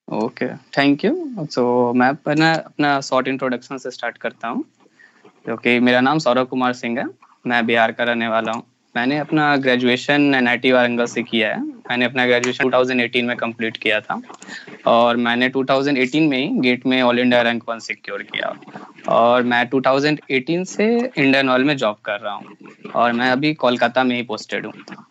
Okay, thank you. सो मैं अपना अपना शॉर्ट इंट्रोडक्शन से स्टार्ट करता हूँ, क्योंकि मेरा नाम सौरभ कुमार सिंह है। मैं बिहार का रहने वाला हूँ। मैंने अपना ग्रेजुएशन एनआईटी वारंगल से किया है। मैंने अपना ग्रेजुएशन 2018 में कंप्लीट किया था और मैंने 2018 में ही गेट में ऑल इंडिया रैंक 1 सिक्योर किया और मैं 2018 से इंडियन ऑयल में जॉब कर रहा हूँ और मैं अभी कोलकाता में ही पोस्टेड हूँ।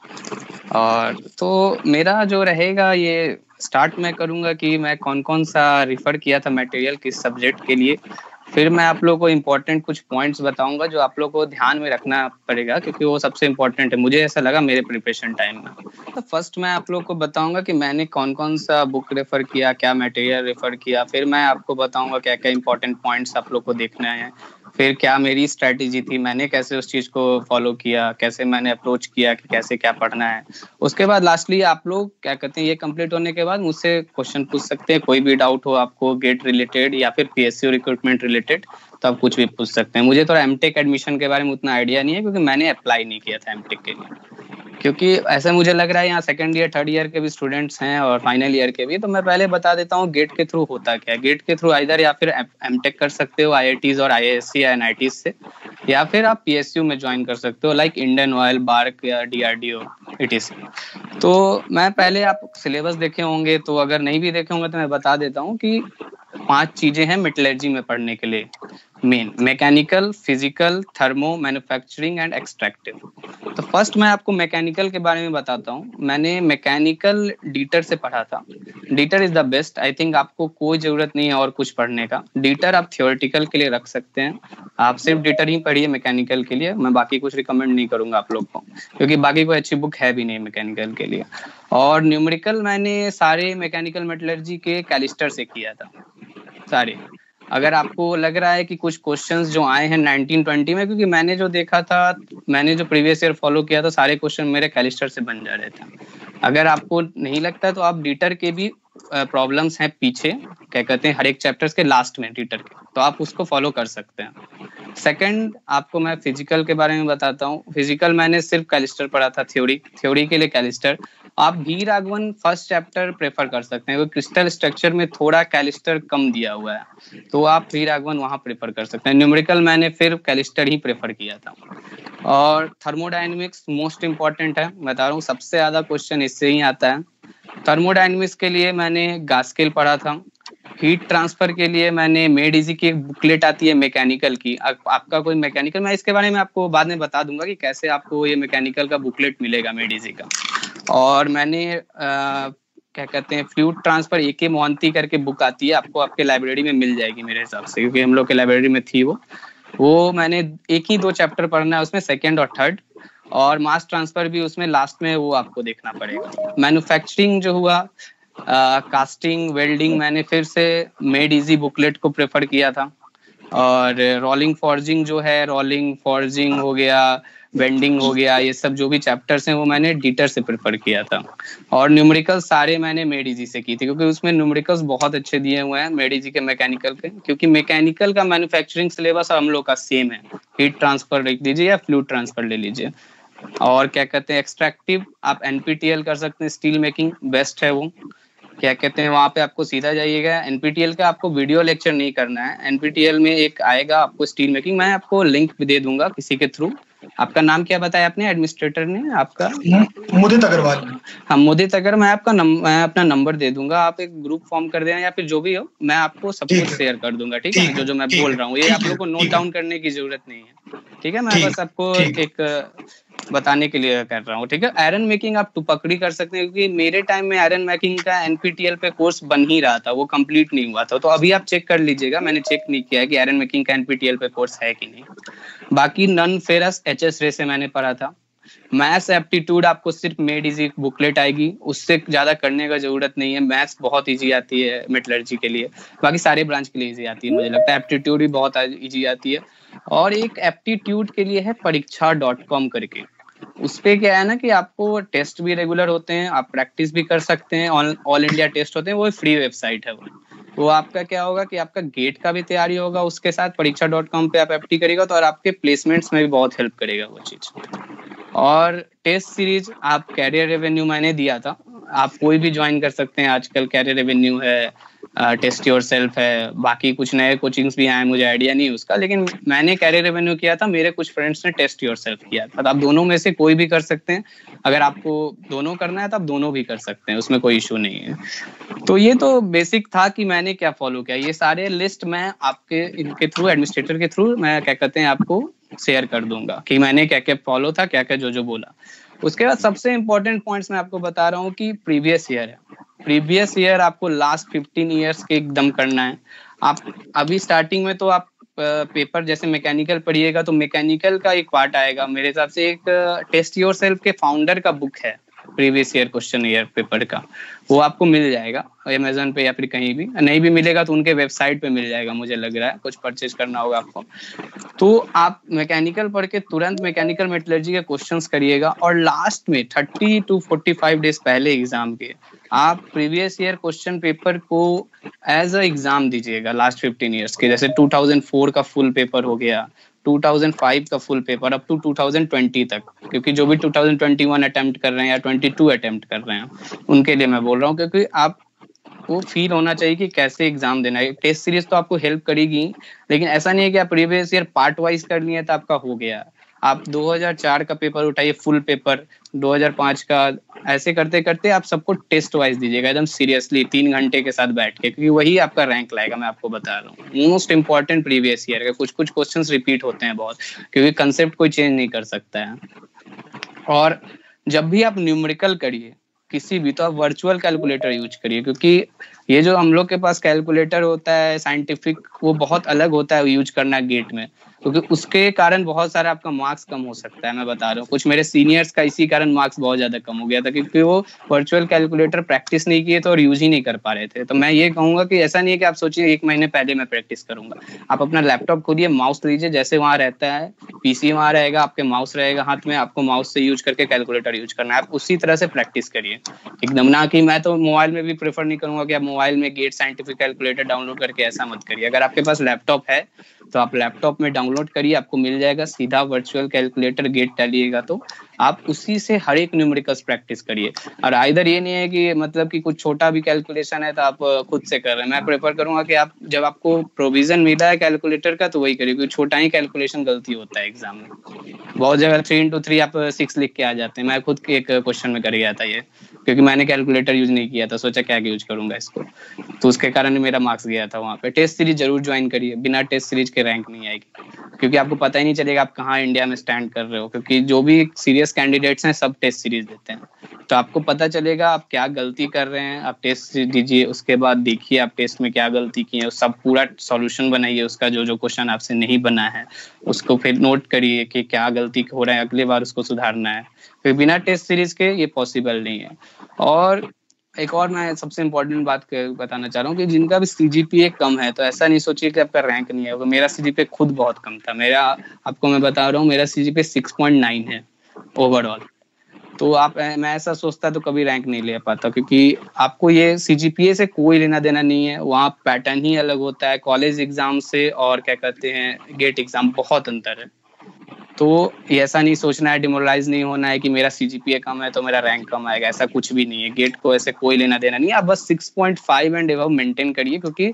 और तो मेरा जो रहेगा ये स्टार्ट मैं करूँगा कि मैं कौन-कौन सा रेफ़र किया था मटेरियल किस सब्जेक्ट के लिए। फिर मैं आप लोगों को इम्पोर्टेंट कुछ पॉइंट्स बताऊँगा जो आप लोगों को ध्यान में रखना पड़ेगा, क्योंकि वो सबसे इम्पोर्टेंट है। मुझे ऐसा लगा मेरे प्रिपरेशन टाइम में। तो फर्स्ट मैं आप लोगों को बताऊँगा कि मैंने कौन-कौन सा बुक रेफ़र किया, क्या मटेरियल रेफ़र किया। फिर मैं आपको बताऊँगा क्या-क्या इम्पोर्टेंट पॉइंट्स आप लोग को देखना है। फिर क्या मेरी स्ट्रैटेजी थी, मैंने कैसे उस चीज़ को फ़ॉलो किया, कैसे मैंने अप्रोच किया कि कैसे क्या पढ़ना है। उसके बाद लास्टली आप लोग क्या कहते हैं, ये कंप्लीट होने के बाद मुझसे क्वेश्चन पूछ सकते हैं, कोई भी डाउट हो आपको गेट रिलेटेड या फिर पीएसयू रिक्रूटमेंट रिलेटेड, तो आप कुछ भी पूछ सकते हैं। मुझे थोड़ा एमटेक एडमिशन के बारे में उतना आइडिया नहीं है, क्योंकि मैंने अप्लाई नहीं किया था एमटेक के लिए। क्योंकि ऐसा मुझे लग रहा है यहाँ सेकंड ईयर थर्ड ईयर के भी स्टूडेंट्स हैं और फाइनल ईयर के भी, तो मैं पहले बता देता हूँ गेट के थ्रू होता क्या है। गेट के थ्रू आइदर या फिर एमटेक कर सकते हो आईआईटीज और आईआईएससी या एनआईटीज से, या फिर आप पीएसयू में ज्वाइन कर सकते हो लाइक इंडियन ऑयल, बार्क या डीआरडीओ इटीसी। तो मैं पहले आप सिलेबस देखे होंगे, तो अगर नहीं भी देखे होंगे तो मैं बता देता हूँ कि 5 चीजें हैं मेटलर्जी में पढ़ने के लिए main: mechanical, physical, thermo, manufacturing and extractive. तो फर्स्ट मैं आपको मैकेनिकल के बारे में बताता हूँ। मैंने मैकेनिकल डीटर से पढ़ा था। Dieter is the best. I think आपको कोई जरूरत नहीं है और कुछ पढ़ने का। डीटर आप थियोरेटिकल के लिए रख सकते हैं, आप सिर्फ डीटर ही पढ़िए मैकेनिकल के लिए। मैं बाकी कुछ रिकमेंड नहीं करूंगा आप लोग को, क्योंकि बाकी कोई अच्छी बुक है भी नहीं मैकेनिकल के लिए। और न्यूमेरिकल मैंने सारे मैकेनिकल मेटलर्जी के कैलिस्टर से किया था सारे। अगर आपको लग रहा है कि कुछ क्वेश्चंस जो आए हैं 1920 में, क्योंकि मैंने जो देखा था, मैंने जो प्रीवियस ईयर फॉलो किया था, सारे क्वेश्चन मेरे कैलिस्टर से बन जा रहे थे। अगर आपको नहीं लगता तो आप डीटर के भी प्रॉब्लम्स हैं पीछे, क्या कहते हैं, हर एक चैप्टर्स के लास्ट में डीटर के, तो आप उसको फॉलो कर सकते हैं। सेकंड, आपको मैं फिजिकल के बारे में बताता हूँ। फिजिकल मैंने सिर्फ कैलिस्टर पढ़ा था, थ्योरी के लिए कैलिस्टर। आप भी राघवन फर्स्ट चैप्टर प्रेफर कर सकते हैं, क्रिस्टल स्ट्रक्चर में थोड़ा कैलिस्टर कम दिया हुआ है, तो आप भी राघवन वहां प्रेफर कर सकते हैं। न्यूमेरिकल मैंने फिर कैलिस्टर ही प्रेफर किया था। और थर्मोडायनेमिक्स मोस्ट इंपॉर्टेंट है, बता रहा हूँ, सबसे ज्यादा क्वेश्चन इससे ही आता है। थर्मोडायनेमिक्स के लिए मैंने गास्केल पढ़ा था। हीट ट्रांसफर के लिए मैंने मेड इजी की एक बुकलेट आती है मैकेनिकल की। आपका कोई मैकेनिकल, मैं इसके बारे में आपको बाद में बता दूंगा कि कैसे आपको ये मैकेनिकल का बुकलेट मिलेगा मेड इजी का। और मैंने क्या कहते हैं, फ्लूइड ट्रांसफर एके मोहंती करके बुक आती है, आपको आपके लाइब्रेरी में मिल जाएगी मेरे हिसाब से, क्योंकि हम लोग के लाइब्रेरी में थी वो मैंने एक ही 2 चैप्टर पढ़ना है उसमें, सेकंड और थर्ड। और मास ट्रांसफर भी उसमें लास्ट में, वो आपको देखना पड़ेगा। मैन्युफैक्चरिंग जो हुआ, कास्टिंग, वेल्डिंग, मैंने फिर से मेड इजी बुकलेट को प्रेफर किया था। और रोलिंग फॉर्जिंग जो है, रोलिंग फॉर्जिंग हो गया, बेंडिंग हो गया, ये सब जो भी चैप्टर्स हैं वो मैंने डीटर से प्रेफर किया था। और न्यूमेरिकल सारे मैंने मेड इजी से की थी, क्योंकि उसमें न्यूमेरिकल्स बहुत अच्छे दिए हुए हैं मेड इजी के मैकेनिकल के, क्योंकि मैकेनिकल का मैन्युफैक्चरिंग सिलेबस हम लोग का सेम है। हीट ट्रांसफर लिख दीजिए या फ्लूइड ट्रांसफर ले लीजिए। और क्या कहते हैं, एक्सट्रैक्टिव आप एनपीटीएल कर सकते हैं, स्टील मेकिंग बेस्ट है वो। क्या कहते हैं, वहां पे आपको सीधा जाइएगा। एनपीटीएल का आपको वीडियो लेक्चर नहीं करना है, एनपीटीएल में एक आएगा आपको स्टील मेकिंग, मैं आपको लिंक भी दे दूंगा किसी के थ्रू। आपका नाम क्या बताया आपने, एडमिनिस्ट्रेटर ने आपका? मुदित अग्रवाल। हाँ मुदित, अगर मैं अपना नंबर दे दूंगा, आप एक ग्रुप फॉर्म कर देना या फिर जो भी हो, मैं आपको सब कुछ शेयर कर दूंगा, ठीक है? जो मैं बोल रहा हूँ ये आप लोग को नोट डाउन करने की जरूरत नहीं है, ठीक है? मैं बस आपको एक बताने के लिए कर रहा हूँ, ठीक है? आयरन मेकिंग आप टुपकड़ी कर सकते हैं, क्योंकि मेरे टाइम में आयरन मेकिंग का एनपीटीएल पे कोर्स बन ही रहा था, वो कंप्लीट नहीं हुआ था। तो अभी आप चेक कर लीजिएगा, मैंने चेक नहीं किया है कि आयरन मेकिंग का एनपीटीएल पे कोर्स है कि नहीं। बाकी नन फेरस एचएस रे से मैंने पढ़ा था। मैथ्स एप्टीट्यूड आपको सिर्फ मेड इजी बुकलेट आएगी, उससे ज्यादा करने का जरूरत नहीं है। मैथ्स बहुत इजी आती है मेटलर्जी के लिए, बाकी सारे ब्रांच के लिए इजी आती है मुझे लगता है। एप्टीट्यूड भी बहुत इजी आती है। और एक एप्टीट्यूड के लिए है परीक्षा.com करके, उस पे क्या है ना कि आपको टेस्ट भी रेगुलर होते हैं, आप प्रैक्टिस भी कर सकते हैं, ऑल इंडिया टेस्ट होते हैं, वो फ्री वेबसाइट है वो आपका क्या होगा कि आपका गेट का भी तैयारी होगा, उसके साथ परीक्षा.com पे आप एप्टी करेगा तो, और आपके प्लेसमेंट्स में भी बहुत हेल्प करेगा वो चीज। और टेस्ट सीरीज आप कैरियर रेवेन्यू मैंने दिया था, आप कोई भी ज्वाइन कर सकते हैं, आजकल कैरियर रेवेन्यू है, टेस्ट योर सेल्फ है, बाकी कुछ नए कोचिंग्स भी आए, मुझे आइडिया नहीं उसका, लेकिन मैंने कैरियर रेवेन्यू किया था, मेरे कुछ फ्रेंड्स ने टेस्ट योर सेल्फ किया था। तो आप दोनों में से कोई भी कर सकते हैं, अगर आपको दोनों करना है तो आप दोनों भी कर सकते हैं, उसमें कोई इशू नहीं है। तो ये तो बेसिक था कि मैंने क्या फॉलो किया। ये सारे लिस्ट मैं आपके इनके थ्रू, एडमिनिस्ट्रेटर के थ्रू मैं क्या कहते हैं आपको शेयर कर दूंगा कि मैंने क्या क्या फॉलो था, क्या क्या जो बोला। उसके बाद सबसे इंपॉर्टेंट पॉइंट्स मैं आपको बता रहा हूँ कि प्रीवियस ईयर है, प्रीवियस ईयर आपको लास्ट 15 ईयर्स के एकदम करना है। आप अभी स्टार्टिंग में तो आप पेपर जैसे मैकेनिकल पढ़िएगा तो मैकेनिकल का एक पार्ट आएगा, मेरे हिसाब से एक टेस्ट योर सेल्फ के फाउंडर का बुक है previous year question year paper का, वो आपको मिल जाएगा अमेज़न पे या फिर कहीं भी, नहीं भी मिलेगा तो उनके वेबसाइट पे मिल जाएगा, मुझे लग रहा है कुछ परचेज करना होगा आपको। तो आप मैकेनिकल पढ़ के तुरंत मैकेनिकल मेटलर्जी के क्वेश्चंस करिएगा, और लास्ट में 30 to 45 डेज पहले एग्जाम के आप प्रीवियस ईयर क्वेश्चन पेपर को एज अ एग्जाम दीजिएगा लास्ट 15 ईयर्स के। जैसे 2004 का फुल पेपर हो गया, 2005 का फुल पेपर अप टू 2020 तक, क्योंकि जो भी 2021 अटेम्प्ट कर रहे हैं या 22 अटेम्प्ट कर रहे हैं उनके लिए मैं बोल रहा हूँ, क्योंकि आप वो फील होना चाहिए कि कैसे एग्जाम देना है। टेस्ट सीरीज तो आपको हेल्प करेगी, लेकिन ऐसा नहीं है कि आप प्रीवियस ईयर पार्ट वाइज कर लिए तो आपका हो गया। आप 2004 का पेपर उठाइए फुल पेपर, 2005 का, ऐसे करते करते आप सबको टेस्ट वाइज दीजिएगा एकदम सीरियसली 3 घंटे के साथ बैठ के, क्योंकि वही आपका रैंक लाएगा। मैं आपको बता रहा हूँ मोस्ट इंपॉर्टेंट प्रीवियस ईयर का, कुछ कुछ क्वेश्चंस रिपीट होते हैं बहुत, क्योंकि कंसेप्ट कोई चेंज नहीं कर सकता है। और जब भी आप न्यूमेरिकल करिए किसी भी, तो आप वर्चुअल कैलकुलेटर यूज करिए, क्योंकि ये जो हम लोग के पास कैलकुलेटर होता है साइंटिफिक, वो बहुत अलग होता है यूज करना गेट में, क्योंकि उसके कारण बहुत सारा आपका मार्क्स कम हो सकता है। मैं बता रहा हूँ कुछ मेरे सीनियर्स का इसी कारण मार्क्स बहुत ज्यादा कम हो गया था, क्योंकि वो वर्चुअल कैलकुलेटर प्रैक्टिस नहीं किए थे और यूज ही नहीं कर पा रहे थे। तो मैं ये कहूंगा कि ऐसा नहीं है कि आप सोचिए 1 महीने पहले मैं प्रैक्टिस करूंगा, आप अपना लैपटॉप खोलिए, माउस लीजिए, जैसे वहां रहता है पीसी वहां रहेगा, आपके माउस रहेगा हाथ में, आपको माउस से यूज करके कैलकुलेटर यूज करना है, आप उसी तरह से प्रैक्टिस करिए एकदम। ना कि मैं तो मोबाइल में भी प्रेफर नहीं करूंगा कि आप मोबाइल में गेट साइंटिफिक कैलकुलेटर डाउनलोड करके, ऐसा मत करिए। अगर आपके पास लैपटॉप है तो आप लैपटॉप में डाउनलोड करिए, आपको मिल जाएगा, सीधा वर्चुअल कैलकुलेटर गेट डालिएगा तो आप उसी से हर एक न्यूमेरिकल्स प्रैक्टिस करिए। और इधर ये नहीं है कि मतलब कि कुछ छोटा भी कैलकुलेशन है तो आप खुद से कर रहे हैं, मैं प्रेफर करूंगा कि आप जब आपको प्रोविजन मिला है कैलकुलेटर का तो वही करिए, क्योंकि छोटा ही कैलकुलेशन गलती होता है एग्जाम में। बहुत जगह 3 into 3 आप 6 लिख के आ जाते हैं, मैं खुद के एक क्वेश्चन में कर गया था ये, क्योंकि मैंने कैलकुलेटर यूज नहीं किया था, सोचा क्या यूज करूंगा इसको, तो उसके कारण मेरा मार्क्स गया था वहाँ पे। टेस्ट सीरीज जरूर ज्वाइन करिए, बिना टेस्ट सीरीज के रैंक नहीं आएगी, क्योंकि आपको पता ही नहीं चलेगा आप कहाँ इंडिया में स्टैंड कर रहे हो, क्योंकि जो भी सीरियस कैंडिडेट्स हैं सब टेस्ट सीरीज देते हैं, तो आपको पता चलेगा आप क्या गलती कर रहे हैं। आप टेस्ट दीजिए, उसके बाद देखिए आप टेस्ट में क्या गलती की है, सब पूरा सॉल्यूशन बनाइए उसका, जो जो क्वेश्चन आपसे नहीं बना है उसको फिर नोट करिए कि क्या गलती हो रहा है, अगले बार उसको सुधारना है, फिर बिना टेस्ट सीरीज के ये पॉसिबल नहीं है। और एक और मैं सबसे इम्पोर्टेंट बात बताना चाह रहा हूँ कि जिनका भी सीजीपीए कम है तो ऐसा नहीं सोचिए कि आपका रैंक नहीं है। मेरा सीजीपीए खुद बहुत कम था, मेरा आपको मैं बता रहा हूँ मेरा सीजीपीए 6.9 है ओवरऑल। तो आप, मैं ऐसा सोचता तो कभी रैंक नहीं ले पाता, क्योंकि आपको ये सीजीपीए से कोई लेना देना नहीं है, वहाँ पैटर्न ही अलग होता है कॉलेज एग्जाम से, और क्या कहते हैं गेट एग्जाम, बहुत अंतर है। तो ऐसा नहीं सोचना है, डिमोरलाइज नहीं होना है कि मेरा सीजीपीए कम है तो मेरा रैंक कम आएगा, ऐसा कुछ भी नहीं है। गेट को ऐसे कोई लेना देना नहीं है, आप बस 6.5 एंड अबव मेंटेन करिए, क्योंकि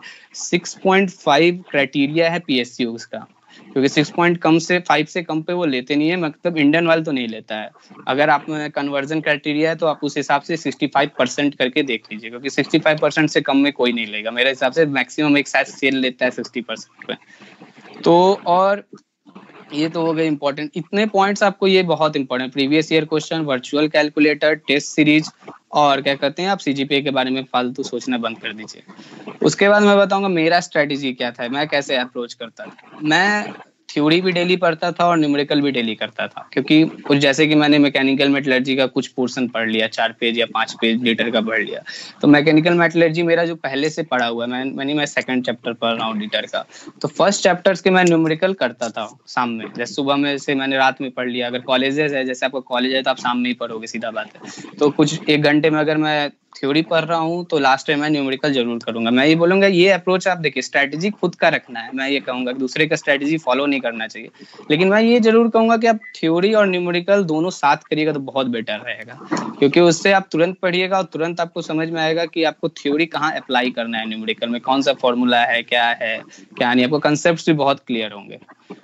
6.5 क्राइटेरिया है पीएसयू का, क्योंकि 6.5 से कम पे वो लेते नहीं है, मतलब इंडियन वाले तो नहीं लेता है। अगर आप में कन्वर्जन क्राइटेरिया है तो आप उस हिसाब से 65% करके देख लीजिए, क्योंकि 65% से कम में कोई नहीं लेगा, मेरे हिसाब से मैक्सिमम एक साथ सेल लेता है 60% पे। तो और ये तो हो गए इंपॉर्टेंट, इतने पॉइंट्स आपको, ये बहुत important, previous year question, virtual calculator, test series, और क्या कहते हैं आप सीजीपीए के बारे में फालतू सोचना बंद कर दीजिए। उसके बाद मैं बताऊंगा मेरा स्ट्रेटेजी क्या था, मैं कैसे अप्रोच करता था। मैं थ्योरी भी डेली पढ़ता था और न्यूमेरिकल भी डेली करता था, क्योंकि कुछ जैसे कि मैंने मैकेनिकल मेटलर्जी का कुछ पोर्शन पढ़ लिया, 4 पेज या 5 पेज लीटर का पढ़ लिया, तो मैकेनिकल मेटलर्जी मेरा जो पहले से पढ़ा हुआ है, मैं सेकंड चैप्टर पढ़ रहा हूँ लीटर का, तो फर्स्ट चैप्टर्स के मैं न्यूमेरिकल करता था शाम में, जैसे सुबह में से मैंने रात में पढ़ लिया। अगर कॉलेजेस है, जैसे आपका कॉलेज है तो आप शाम में ही पढ़ोगे, सीधा बात है, तो कुछ 1 घंटे में अगर मैं थ्योरी पढ़ रहा हूँ तो लास्ट में मैं न्यूमेरिकल जरूर करूंगा। मैं ये बोलूंगा ये अप्रोच आप देखिए, स्ट्रैटेजी खुद का रखना है, मैं ये कहूंगा दूसरे का स्ट्रैटेजी फॉलो नहीं करना चाहिए। लेकिन मैं ये जरूर कहूंगा कि आप थ्योरी और न्यूमेरिकल दोनों साथ करिएगा तो बहुत बेटर रहेगा, क्योंकि उससे आप तुरंत पढ़िएगा और तुरंत आपको समझ में आएगा कि आपको थ्योरी कहाँ अप्लाई करना है, न्यूमेरिकल में कौन सा फॉर्मूला है क्या नहीं, आपको कंसेप्ट भी बहुत क्लियर होंगे।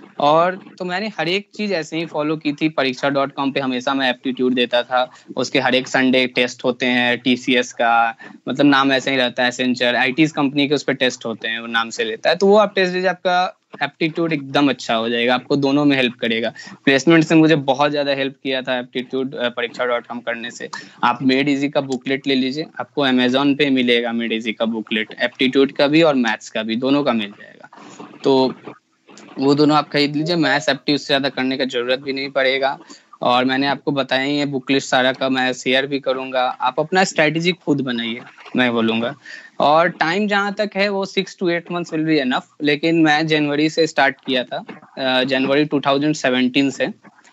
और तो मैंने हर एक चीज ऐसे ही फॉलो की थी। परीक्षा.com पे हमेशा मैं एप्टीट्यूड देता था, उसके हर एक संडे टेस्ट होते हैं, टीसीएस का मतलब नाम ऐसे ही रहता है, एसेंचर आईटीज कंपनी के उस पर टेस्ट होते हैं, वो नाम से लेता है, तो वो आप टेस्ट दीजिए, आपका एप्टीट्यूड एकदम अच्छा हो जाएगा, आपको दोनों में हेल्प करेगा। प्लेसमेंट से मुझे बहुत ज्यादा हेल्प किया था एप्टीट्यूड परीक्षा.com करने से। आप मेड इजी का बुकलेट ले लीजिए, आपको अमेजोन पे मिलेगा मेड इजी का बुकलेट, एप्टीट्यूड का भी और मैथ्स का भी, दोनों का मिल जाएगा। तो वो दोनों आप खरीद लीजिए, मैथ्स एप्टी उससे ज्यादा करने का जरूरत भी नहीं पड़ेगा। और मैंने आपको बताया ही है बुकलेट सारा का मैं शेयर भी करूंगा, आप अपना स्ट्रेटेजी खुद बनाइए मैं बोलूंगा। और टाइम जहां तक है वो 6 to 8 months will be enough, लेकिन मैं जनवरी से स्टार्ट किया था, जनवरी 2017 से,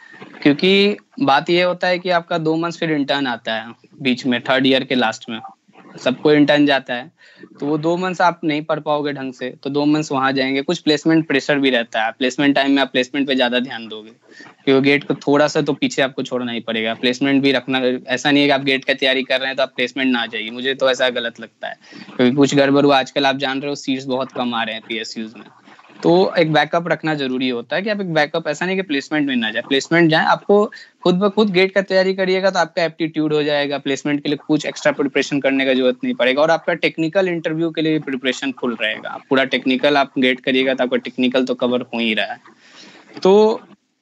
क्योंकि बात ये होता है कि आपका 2 months फिर इंटर्न आता है बीच में, 3rd ईयर के लास्ट में सबको इंटर्न जाता है, तो वो 2 मंथ्स आप नहीं पढ़ पाओगे ढंग से, तो 2 मंथ्स वहां जाएंगे। कुछ प्लेसमेंट प्रेशर भी रहता है, प्लेसमेंट टाइम में आप प्लेसमेंट पे ज्यादा ध्यान दोगे, क्योंकि गेट को थोड़ा सा तो पीछे आपको छोड़ना ही पड़ेगा, प्लेसमेंट भी रखना। ऐसा नहीं है कि आप गेट का तैयारी कर रहे हैं तो आप प्लेसमेंट ना जाइए, मुझे तो ऐसा गलत लगता है, क्योंकि कुछ गड़बड़ हुआ आजकल, आप जान रहे हो सीट्स बहुत कम आ रहे हैं पीएसयूज में, तो एक बैकअप रखना जरूरी होता है कि आप एक बैकअप, ऐसा नहीं कि प्लेसमेंट में ना जाए, प्लेसमेंट जाए, आपको खुद ब खुद गेट का तैयारी करिएगा तो आपका एप्टीट्यूड हो जाएगा, प्लेसमेंट के लिए कुछ एक्स्ट्रा प्रिपरेशन करने का जरूरत नहीं पड़ेगा। और आपका टेक्निकल इंटरव्यू के लिए प्रिपरेशन फुल रहेगा, आप पूरा टेक्निकल आप गेट करिएगा तो आपका टेक्निकल तो कवर हो ही रहा है। तो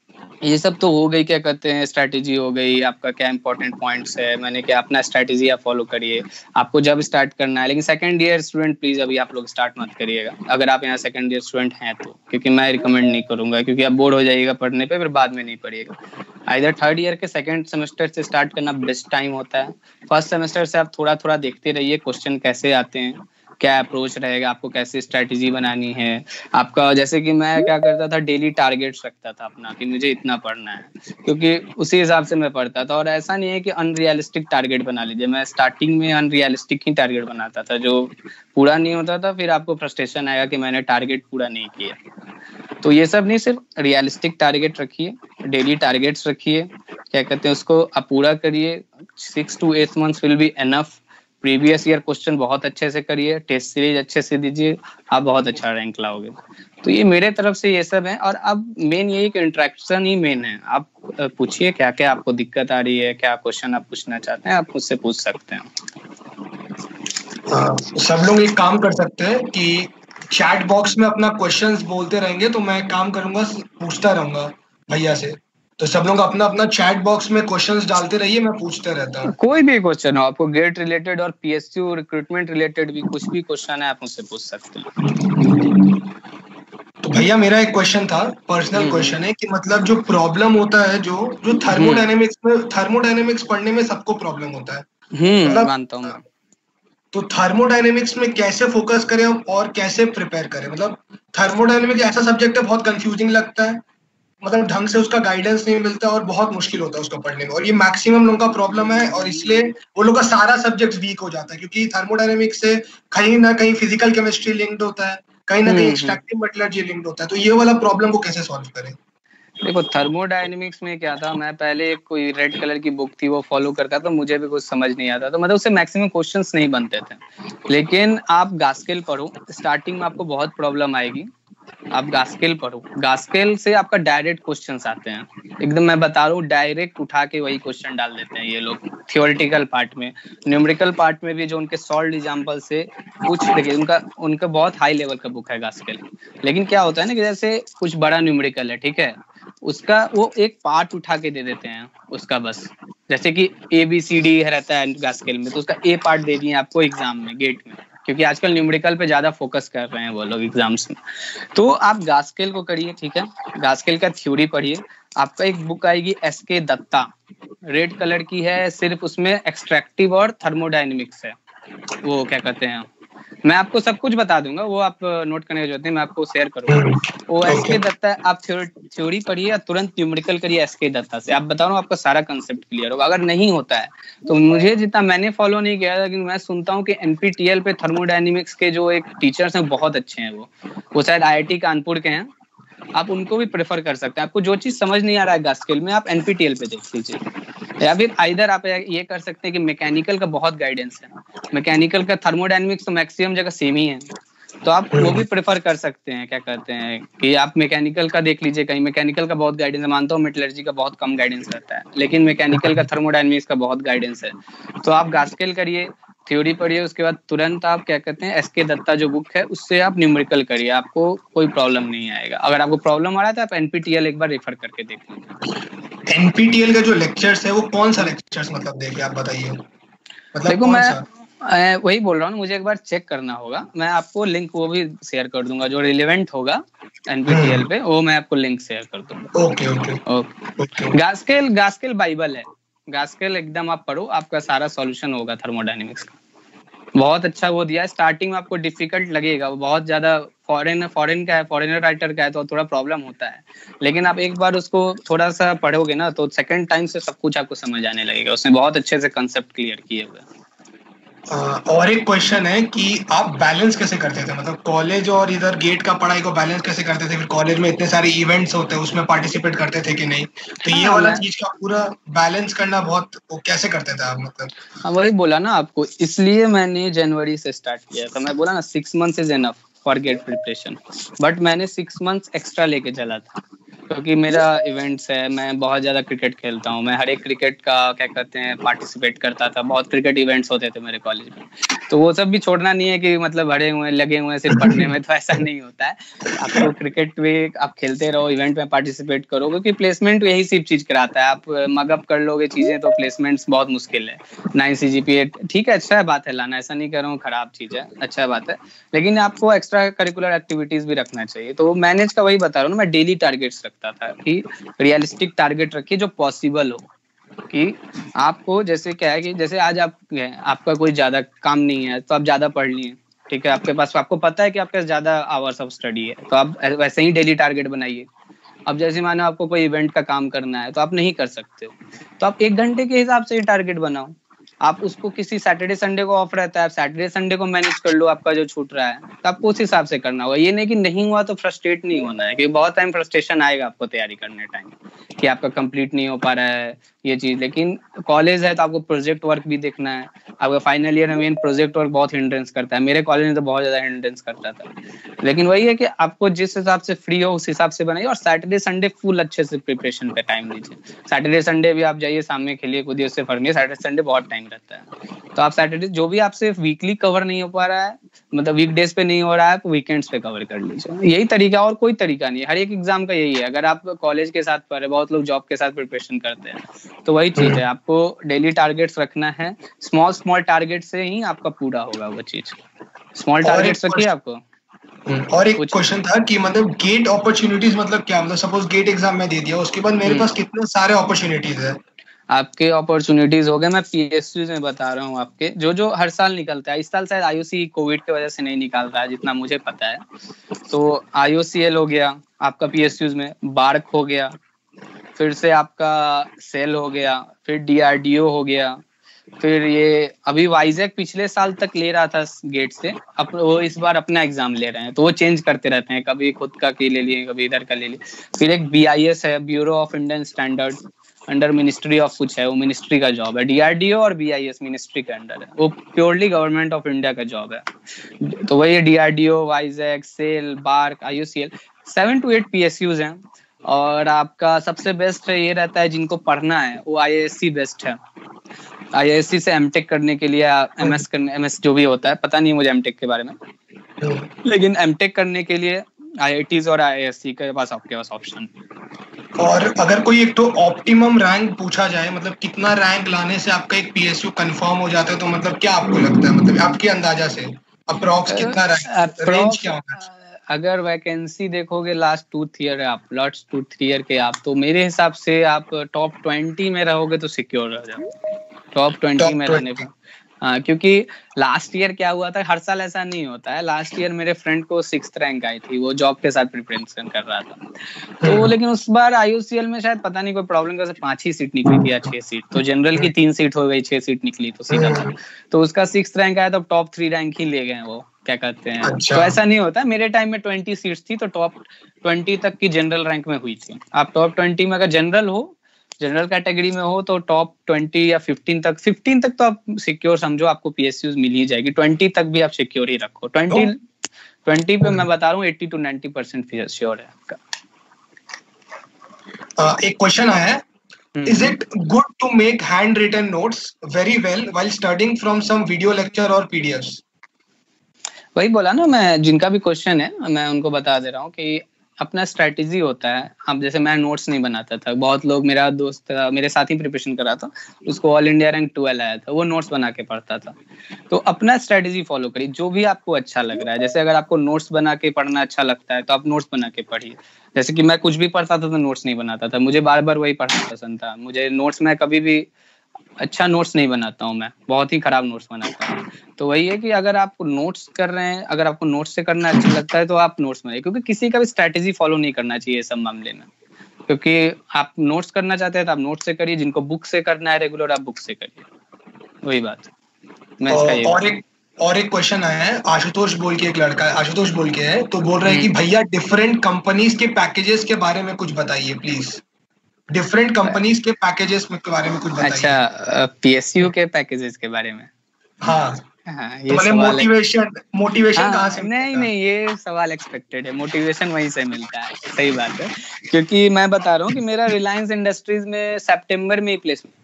ये सब तो हो गई, क्या कहते हैं, स्ट्रैटेजी हो गई, आपका क्या इंपॉर्टेंट पॉइंट्स है, मैंने क्या अपना स्ट्रैटेजी आप फॉलो करिए, आपको जब स्टार्ट करना है। लेकिन सेकंड ईयर स्टूडेंट प्लीज अभी आप लोग स्टार्ट मत करिएगा, अगर आप यहाँ सेकंड ईयर स्टूडेंट हैं तो, क्योंकि मैं रिकमेंड नहीं करूंगा, क्योंकि आप बोर हो जाइएगा पढ़ने पे, फिर बाद में नहीं पढ़िएगा। आइदर 3rd ईयर के सेकंड सेमेस्टर से स्टार्ट करना बेस्ट टाइम होता है। फर्स्ट सेमेस्टर से आप थोड़ा थोड़ा देखते रहिए क्वेश्चन कैसे आते हैं, क्या अप्रोच रहेगा, आपको कैसे स्ट्रैटेजी बनानी है आपका। जैसे कि मैं क्या करता था, डेली टारगेट्स रखता था अपना कि मुझे इतना पढ़ना है, क्योंकि उसी हिसाब से मैं पढ़ता था। और ऐसा नहीं है कि अनरियलिस्टिक टारगेट बना लीजिए, मैं स्टार्टिंग में अनरियलिस्टिक ही टारगेट बनाता था, जो पूरा नहीं होता था, फिर आपको फ्रस्ट्रेशन आएगा कि मैंने टारगेट पूरा नहीं किया। तो ये सब नहीं, सिर्फ रियलिस्टिक टारगेट रखिए, डेली टारगेट्स रखिए, क्या कहते हैं उसको आप पूरा करिए, 6 to 8 months will be enough. Previous year question बहुत अच्छे से करिए, टेस्ट सीरीज अच्छे से दीजिए, आप बहुत अच्छा रैंक लाओगे। तो ये मेरे तरफ से ये सब है। और अब मेन यही कि इंटरेक्शन ही मेन है, आप पूछिए क्या क्या आपको दिक्कत आ रही है, क्या क्वेश्चन आप पूछना चाहते हैं, आप मुझसे पूछ सकते हैं। सब लोग एक काम कर सकते हैं कि चैट बॉक्स में अपना क्वेश्चंस बोलते रहेंगे, तो मैं काम करूंगा पूछता रहूंगा भैया से। तो सब लोग अपना अपना चैट बॉक्स में क्वेश्चंस डालते रहिए, मैं पूछते रहता हूँ। कोई भी क्वेश्चन हो, आपको गेट रिलेटेड और पीएसयू रिक्रूटमेंट रिलेटेड भी कुछ भी क्वेश्चन है, आप मुझसे पूछ सकते हैं। तो भैया मेरा एक क्वेश्चन था, पर्सनल क्वेश्चन है कि मतलब जो प्रॉब्लम होता है, जो थर्मोडायनेमिक्स पढ़ने में सबको प्रॉब्लम होता है, मतलब मानता हूँ मैं। तो थर्मोडायनेमिक्स में कैसे फोकस करें और कैसे प्रिपेयर करें? मतलब थर्मोडायनेमिक्स ऐसा सब्जेक्ट है, बहुत कंफ्यूजिंग लगता है, मतलब ढंग से उसका गाइडेंस नहीं मिलता और बहुत मुश्किल होता है उसको पढ़ने में, और ये मैक्सिमम लोगों का प्रॉब्लम है, और इसलिए वो लोग का सारा सब्जेक्ट वीक हो जाता है, क्योंकि थर्मोडायनेमिक्स से कहीं ना कहीं फिजिकल केमिस्ट्री लिंक्ड होता है, कहीं ना कहीं एक्सट्रैक्टिव मेटलर्जी लिंक्ड होता है। तो ये वाला प्रॉब्लम को कैसे सॉल्व करें? देखो थर्मोडायनेमिक्स में क्या था, मैं पहले कोई रेड कलर की बुक थी वो फॉलो करता था, मुझे भी कुछ समझ नहीं आता, तो मतलब उससे मैक्सिमम क्वेश्चंस नहीं बनते थे। लेकिन आप गास्केल पढ़ो, स्टार्टिंग में आपको बहुत प्रॉब्लम आएगी, आप गास्केल पढ़ो, गास्केल से आपका डायरेक्ट क्वेश्चंस आते हैं, एकदम मैं बता रहा हूँ डायरेक्ट उठा के वही क्वेश्चन डाल देते हैं ये लोग, थियोरेटिकल पार्ट में, न्यूमेरिकल पार्ट में भी जो उनके सॉल्व एग्जांपल से कुछ, देखिए उनका बहुत हाई लेवल का बुक है गास्केल। लेकिन क्या होता है ना कि जैसे कुछ बड़ा न्यूमेरिकल है, ठीक है, उसका वो एक पार्ट उठा के दे देते हैं उसका, बस जैसे कि ABCD रहता है गास्केल में, तो उसका A पार्ट दे दिए आपको एग्जाम में, गेट में, क्योंकि आजकल न्यूमेरिकल पे ज्यादा फोकस कर रहे हैं वो लोग एग्जाम्स में। तो आप गास्केल को करिए, ठीक है, गास्केल का थ्योरी पढ़िए। आपका एक बुक आएगी SK दत्ता, रेड कलर की है, सिर्फ उसमें एक्सट्रैक्टिव और थर्मोडायनेमिक्स है, वो क्या कहते हैं, मैं आपको सब कुछ बता दूंगा, वो आप नोट करने की जरूरत नहीं, मैं आपको शेयर करूंगा। वो SK दत्ता, आप थ्योरी पढ़िए या तुरंत न्यूमेरिकल करिए एसके दत्ता से। आप बता रहा हूँ आपका सारा कंसेप्ट क्लियर होगा। अगर नहीं होता है तो मुझे जितना मैंने फॉलो नहीं किया था, लेकिन मैं सुनता हूँ कि एनपीटीएल पे थर्मोडायनेमिक्स के जो एक टीचर्स हैं बहुत अच्छे हैं। वो शायद आईआईटी कानपुर के हैं। आप उनको भी प्रेफर कर सकते हैं। आपको जो चीज समझ नहीं आ रहा है गास्केल में, आप एनपीटीएल पे देख लीजिए। या फिर आइदर आप ये कर सकते हैं कि मैकेनिकल का बहुत गाइडेंस है, मैकेनिकल का थर्मोडायनेमिक्स तो मैक्सिमम जगह सेम ही है, तो आप वो भी प्रेफर कर सकते हैं। क्या कहते हैं कि आप मैकेनिकल का देख लीजिए, कहीं मैकेनिकल का बहुत गाइडेंस है। मानता हूँ मेटलर्जी का बहुत कम गाइडेंस रहता है, लेकिन मैकेनिकल का थर्मोडायनेमिक्स का बहुत गाइडेंस है। तो आप गास्केल करिए, थ्योरी पढ़िए, उसके बाद तुरंत आप क्या कहते हैं एसके दत्ता जो बुक है उससे आप न्यूमेरिकल करिए, आपको कोई प्रॉब्लम नहीं आएगा। अगर आपको प्रॉब्लम आ रहा है तो आप एनपीटीएल एक बार रेफर करके देख लीजिए। एनपीटीएल का जो लेक्चर्स है वो कौन सा लेक्चर्स मतलब देखे, आप बताइए। मतलब देखो कौन मैं सा? वही बोल रहा हूँ, मुझे एक बार चेक करना होगा। मैं आपको लिंक वो भी शेयर कर दूंगा जो रिलेवेंट होगा एनपीटीएल पे, वो मैं आपको लिंक शेयर कर दूंगा। Okay okay okay. Gaskell Bible है। गास्केल एकदम आप पढ़ो, आपका सारा सॉल्यूशन होगा थर्मोडायनेमिक्स का। बहुत अच्छा वो दिया है। स्टार्टिंग में आपको डिफिकल्ट लगेगा, वो बहुत ज्यादा फॉरेन का है, फॉरेनर राइटर का है, तो थोड़ा प्रॉब्लम होता है। लेकिन आप एक बार उसको थोड़ा सा पढ़ोगे ना तो सेकंड टाइम से सब कुछ आपको समझ आने लगेगा। उसने बहुत अच्छे से कंसेप्ट क्लियर किए हुए हैं। और एक क्वेश्चन है कि आप बैलेंस कैसे करते थे, मतलब कॉलेज और इधर गेट का पढ़ाई को बैलेंस कैसे करते थे? फिर कॉलेज में इतने सारे इवेंट्स होते हैं, उसमें पार्टिसिपेट करते थे कि नहीं? तो ये हाँ वाला मैं चीज का पूरा बैलेंस करना बहुत, वो कैसे करते थे आप मतलब? वही बोला ना आपको, इसलिए मैंने जनवरी से स्टार्ट किया था। मैं बोला ना 6 months is enough for GATE preparation, but मैंने 6 months एक्स्ट्रा लेके चला था क्योंकि मेरा इवेंट्स है। मैं बहुत ज्यादा क्रिकेट खेलता हूँ, मैं हर एक क्रिकेट का क्या कहते हैं पार्टिसिपेट करता था। बहुत क्रिकेट इवेंट्स होते थे मेरे कॉलेज में, तो वो सब भी छोड़ना नहीं है कि मतलब भरे हुए लगे हुए सिर्फ पढ़ने में, तो ऐसा नहीं होता है। आपको क्रिकेट भी आप खेलते रहो, इवेंट में पार्टिसिपेट करो, क्योंकि प्लेसमेंट यही सिर्फ चीज कराता है। आप मगअप कर लोगे चीजें तो प्लेसमेंट्स बहुत मुश्किल है। 9 CGPA ठीक है, अच्छा बात है लाना, ऐसा नहीं कर रहा हूँ खराब चीज है, अच्छा बात है, लेकिन आपको एक्स्ट्रा करिकुलर एक्टिविटीज भी रखना चाहिए। तो मैनेज का वही बता रहा हूँ ना, मैं डेली टारगेट्स रखता था कि रियलिस्टिक टारगेट रखिए जो पॉसिबल हो। कि आपको जैसे क्या है कि जैसे आज आपका कोई ज्यादा काम नहीं है तो आप ज्यादा पढ़ लिए, ठीक है, आपके पास, आपको पता है कि आपके पास ज्यादा आवर्स ऑफ स्टडी है, तो आप वैसे ही डेली टारगेट बनाइए। अब जैसे मानो आपको कोई इवेंट का काम करना है तो आप नहीं कर सकते हो, तो आप 1 घंटे के हिसाब से ही टारगेट बनाओ। आप उसको किसी सैटरडे संडे को ऑफ रहता है, आप सैटरडे संडे को मैनेज कर लो, आपका जो छूट रहा है, तो आपको उस हिसाब से करना होगा। ये नहीं कि नहीं हुआ तो फ्रस्ट्रेट नहीं होना है, क्योंकि बहुत टाइम फ्रस्ट्रेशन आएगा आपको तैयारी करने टाइम कि आपका कंप्लीट नहीं हो पा रहा है ये चीज। लेकिन कॉलेज है तो आपको प्रोजेक्ट वर्क भी देखना है। आपका फाइनल ईयर में मेन प्रोजेक्ट वर्क बहुत हिंड्रेंस करता है, मेरे कॉलेज में तो बहुत ज्यादा हिंड्रेंस करता था। लेकिन वही है कि आपको जिस हिसाब से फ्री हो उस हिसाब से बनाइए, और सैटरडे संडे फुल अच्छे से प्रिपरेशन पे टाइम दीजिए। सैटरडे संडे भी आप जाइए सामने खेलिए कूदिए, उससे फर्क नहीं, सैटरडे संडे बहुत टाइम रहता है। तो आप सैटरडे जो भी आपसे वीकली कवर नहीं हो पा रहा है, मतलब वीकडेज पे नहीं हो रहा है, आप वीकेंड्स पे कवर कर लीजिए। यही तरीका, और कोई तरीका नहीं है। हर एक एग्जाम का यही है। अगर आप कॉलेज के साथ पढ़ रहे, बहुत लोग जॉब के साथ प्रिपरेशन करते हैं, तो वही चीज है, आपको डेली टारगेट्स रखना है। स्मॉल स्मॉल टारगेट से ही आपका पूरा होगा वो चीज। स्मॉल टारगेट्स रखिए आपको। और एक क्वेश्चन था कि मतलब गेट अपॉर्चुनिटीज मतलब क्या, मतलब सपोज गेट एग्जाम में दे दिया, उसके बाद मेरे पास कितने सारे अपॉर्चुनिटीज है? आपके अपॉर्चुनिटीज हो गए, मैं पीएसयू में बता रहा हूँ आपके, जो जो हर साल निकलता है। इस साल शायद आईयूसी कोविड की वजह से नहीं निकाल रहा है जितना मुझे पता है। तो आईओसीएल हो गया आपका पीएसयू में, बार्क हो गया, फिर से आपका सेल हो गया, फिर डीआरडीओ हो गया, फिर ये अभी वाइजैक पिछले साल तक ले रहा था गेट से, अब वो इस बार अपना एग्जाम ले रहे हैं, तो वो चेंज करते रहते हैं, कभी खुद का की ले लिए, कभी इधर का ले लिए। फिर एक बीआईएस है, Bureau of Indian Standard, under ministry of कुछ है, वो मिनिस्ट्री का जॉब है। डीआरडीओ और बीआईएस मिनिस्ट्री के अंडर है, वो प्योरली गवर्नमेंट ऑफ इंडिया का जॉब है। तो वही DRDO, Vizag, SAIL, BARC, IUCL, 7 to 8 PSUs हैं। और आपका सबसे बेस्ट ये रहता है जिनको पढ़ना है वो आईआईएससी बेस्ट है। आईआईएससी से एमटेक करने के लिए, एमएस करने, एमएस जो भी होता है, पता नहीं मुझे एमटेक के बारे में, लेकिन एमटेक करने के लिए आईआईटीज और आईआईएससी के पास आपके पास ऑप्शन। और अगर कोई एक तो ऑप्टिमम रैंक पूछा जाए, मतलब कितना रैंक लाने से आपका एक पीएसयू कंफर्म हो जाता है, तो मतलब क्या आपको लगता है, मतलब आपके अंदाजा से अप्रॉक्स कितना रैंक, रेंज क्या होगा? अगर वैकेंसी देखोगे लास्ट 2-3 ईयर के आप, तो मेरे हिसाब से आप टॉप 20 में रहोगे तो सिक्योर रह जाओ। टॉप 20 में रहने पर हाँ, क्योंकि लास्ट ईयर क्या हुआ था, हर साल ऐसा नहीं होता है। लास्ट ईयर मेरे फ्रेंड को 6th रैंक आई थी, वो जॉब के साथ प्रिपरेशन कर रहा था। तो लेकिन उस बार IOCL में शायद पता नहीं कोई प्रॉब्लम का 5 ही सीट निकली थी या 6 सीट, तो जनरल की 3 सीट हो गई, 6 सीट निकली तो सीधा था। तो उसका 6th रैंक आया, तो टॉप 3 रैंक ही ले गए वो, क्या कहते हैं। अच्छा। तो ऐसा नहीं होता, मेरे टाइम में 20 सीट्स थी, तो टॉप 20 तक की जनरल रैंक में हुई थी। आप टॉप 20 में अगर जनरल हो, जनरल कैटेगरी में हो, तो टॉप 20 या 15 तक तो आप सिक्योर समझो, आपको PSUs मिल ही जाएगी। 20 तक भी आप सिक्योर ही रखो। 20 पे मैं बता रहा हूँ 80 to 90% श्योर है आपका। एक क्वेश्चन आया है, is it good to make hand written notes very well while studying from some video lecture और PDFs? वही बोला ना मैं, जिनका भी क्वेश्चन है मैं उनको बता दे रहा हूँ कि अपना स्ट्रेटेजी होता है। अब जैसे मैं नोट्स नहीं बनाता था, बहुत लोग, मेरा दोस्त मेरे साथ ही प्रिपरेशन कर रहा था, उसको ऑल इंडिया रैंक 12 आया था, वो नोट्स बना के पढ़ता था। तो अपना स्ट्रेटेजी फॉलो करिए, जो भी आपको अच्छा लग रहा है। जैसे अगर आपको नोट्स बना के पढ़ना अच्छा लगता है तो आप नोट्स बना के पढ़िए। जैसे कि मैं कुछ भी पढ़ता था तो नोट्स नहीं बनाता था, मुझे बार बार वही पढ़ना पसंद था। मुझे नोट्स, मैं कभी भी अच्छा नोट्स नहीं बनाता हूँ, मैं बहुत ही खराब नोट्स बनाता हूँ। तो वही है कि अगर आप नोट्स कर रहे हैं, अगर आपको नोट्स से करना अच्छा लगता है तो आप नोट्स बनाइए, क्योंकि किसी का भी स्ट्रैटेजी फॉलो नहीं करना चाहिए सब मामले में। क्योंकि आप नोट्स करना चाहते हैं तो आप नोट्स से करिए, जिनको बुक से करना है रेगुलर, आप बुक से करिए। वही बात मैं इसका ये और एक क्वेश्चन आया है, आशुतोष बोल के एक लड़का है, आशुतोष बोल के है, तो बोल रहे हैं कि भैया डिफरेंट कंपनीज के पैकेजेस के बारे में कुछ बताइए प्लीज। डिफरेंट कंपनीज के पैकेजेस के बारे में कुछ बताइए। अच्छा, PSU के पैकेजेस के बारे में? हाँ, ये तो मतलब मोटिवेशन हाँ, कहाँ से नहीं, ये सवाल एक्सपेक्टेड है, मोटिवेशन वहीं से मिलता है। सही बात है, क्योंकि मैं बता रहा हूँ कि मेरा रिलायंस इंडस्ट्रीज में सितंबर में ही प्लेसमेंट,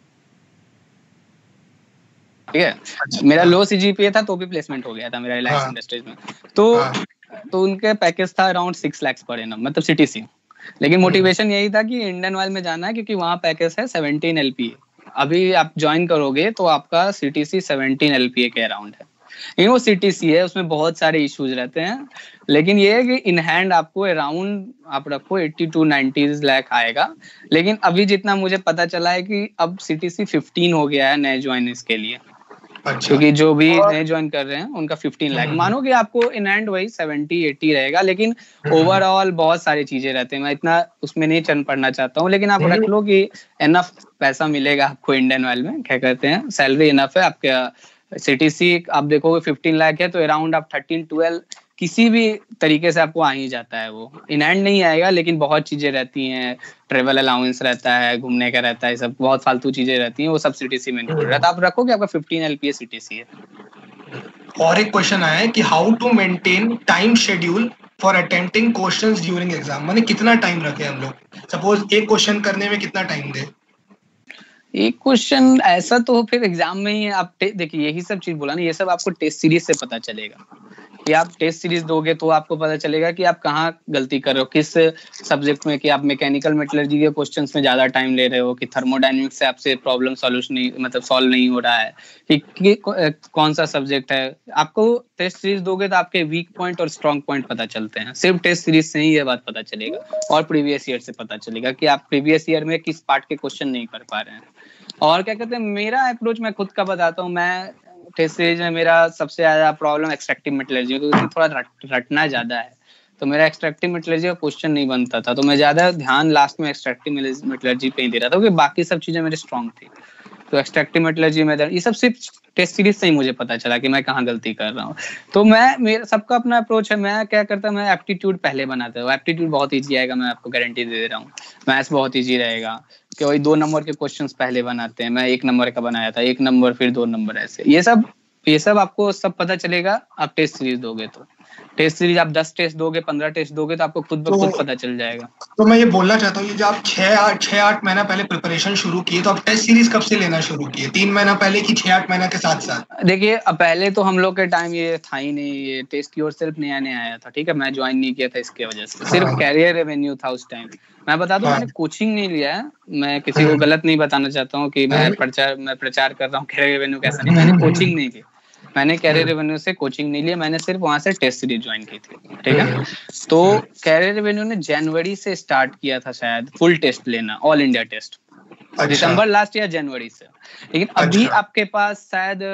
ठीक है। मेरा लो CGPA था तो भी प्लेसमेंट हो गया था मेरा रिलायंस इंडस्ट्रीज में। तो उनके पैकेज था अराउंड 6 लाख पर एनम, मतलब CTC। लेकिन मोटिवेशन यही था कि इंडियन ऑयल में जाना है, क्योंकि वहाँ पैकेज है 17 LPA। अभी आप ज्वाइन करोगे तो आपका CTC 17 LPA के अराउंड है। लेकिन वो CTC है, उसमें बहुत सारे इश्यूज रहते हैं। लेकिन ये है कि इन हैंड आपको अराउंड आप रखो 80 to 90 लाख आएगा। लेकिन अभी जितना मुझे पता चला है कि अब CTC 15 हो गया है नए ज्वाइनर्स के लिए। अच्छा। क्योंकि जो भी नए ज्वाइन कर रहे हैं उनका 15 लाख, मानो कि आपको इन हैंड वही 70-80 रहेगा। लेकिन ओवरऑल बहुत सारी चीजें रहते हैं, मैं इतना उसमें नहीं चल पड़ना चाहता हूँ। लेकिन आप रख लो कि इनफ पैसा मिलेगा आपको इंडियन ऑयल में, क्या कहते हैं, सैलरी इनफ है आपका। CTC आप देखोगे 15 लाख है, तो अराउंड आप 13-12 किसी भी तरीके से आपको आ ही जाता है। वो इन हैंड नहीं आएगा, लेकिन बहुत चीजें रहती हैं, ट्रेवल अलाउंस रहता है, घूमने का रहता है, सब बहुत फालतू चीजें रहती हैं, वो सब CTC में इंक्लूड रहता है। आप रखो कि आपका 15 LPA CTC है। और एक क्वेश्चन आया है कि how to maintain time schedule for attempting questions during exam, माने कितना टाइम रखे हम लोग, सपोज एक क्वेश्चन करने में कितना टाइम दे? एक क्वेश्चन ऐसा तो फिर एग्जाम में ही आप देखिए, यही सब चीज बोला ना, ये सब आपको टेस्ट सीरीज से पता चलेगा। कि आप टेस्ट सीरीज दोगे तो आपको पता चलेगा कि आप कहाँ गलती कर रहे हो, किस सब्जेक्ट में। कि आप मैकेनिकल मेटलर्जी के क्वेश्चंस में ज्यादा टाइम ले रहे हो, कि थर्मोडायनेमिक्स से आपसे प्रॉब्लम सॉल्यूशन नहीं, मतलब सॉल्व नहीं हो रहा है, कि कौन सा सब्जेक्ट है। आपको टेस्ट सीरीज दोगे तो आपके वीक पॉइंट और स्ट्रॉन्ग पॉइंट पता चलते हैं। सिर्फ टेस्ट सीरीज से ही ये बात पता चलेगा, और प्रीवियस ईयर से पता चलेगा कि आप प्रीवियस ईयर में किस पार्ट के क्वेश्चन नहीं कर पा रहे हैं। और क्या कहते हैं, मेरा अप्रोच मैं खुद का बताता हूँ। मैं टेस्ट सीरीज में मेरा सबसे ज्यादा प्रॉब्लम एक्सट्रैक्टिव मेटलर्जी, क्योंकि थोड़ा रटना ज्यादा है, तो मेरा एक्सट्रैक्टिव मेटलर्जी का क्वेश्चन नहीं बनता था। तो मैं ज्यादा ध्यान लास्ट में एक्सट्रैक्टिव मेटलर्जी पे ही दे रहा था, क्योंकि बाकी सब चीजें मेरी स्ट्रॉन्ग थी। तो एक्सट्रैक्टिव मेटलर्जी में ये सब सिर्फ टेस्ट सीरीज से ही मुझे पता चला कि मैं कहाँ गलती कर रहा हूँ। तो मेरा सबका अपना अप्रोच है। मैं क्या करता हूँ, मैं एप्टीट्यूड पहले बनाता हूँ। एप्टीट्यूड बहुत ईजी आएगा, मैं आपको गारंटी दे रहा हूँ। मैथ्स बहुत ईजी रहेगा, कि वही 2 नंबर के क्वेश्चंस पहले बनाते हैं। मैं 1 नंबर का बनाया था, 1 नंबर फिर 2 नंबर, ऐसे ये सब आपको सब पता चलेगा आप टेस्ट सीरीज दोगे तो। टेस्ट सीरीज आप 10 टेस्ट दोगे, 15 टेस्ट दोगे, तो आपको खुद ब खुद पता चल जाएगा। तो मैं ये बोलना चाहता हूँ, ये जो आप 6-8 महीना पहले प्रिपरेशन शुरू किए, तो आप टेस्ट सीरीज कब से लेना शुरू किए? 3 महीना पहले कि 6-8 महीना के साथ साथ? देखिए, अब पहले तो हम लोग के टाइम ये था ही नहीं, ये टेस्ट योरसेल्फ नया आया था, ठीक है। मैं ज्वाइन नहीं किया था इसके वजह से, सिर्फ कैरियर रेवेन्यू था उस टाइम। मैं बता दूं, मैंने कोचिंग नहीं लिया है। मैं किसी को गलत नहीं बताना चाहता हूँ कि मैं प्रचार कर रहा हूँ कैरियर रेवेन्यू कैसा नहीं। मैंने कोचिंग नहीं की, मैंने कैरियर रेवेन्यू से कोचिंग नहीं लिया, मैंने सिर्फ वहां से टेस्ट सीरीज ज्वाइन की थी, ठीक है। तो कैरियर रेवेन्यू ने जनवरी से स्टार्ट किया था शायद फुल टेस्ट लेना, ऑल इंडिया टेस्ट। दिसंबर लास्ट या जनवरी से। लेकिन अभी आपके पास शायद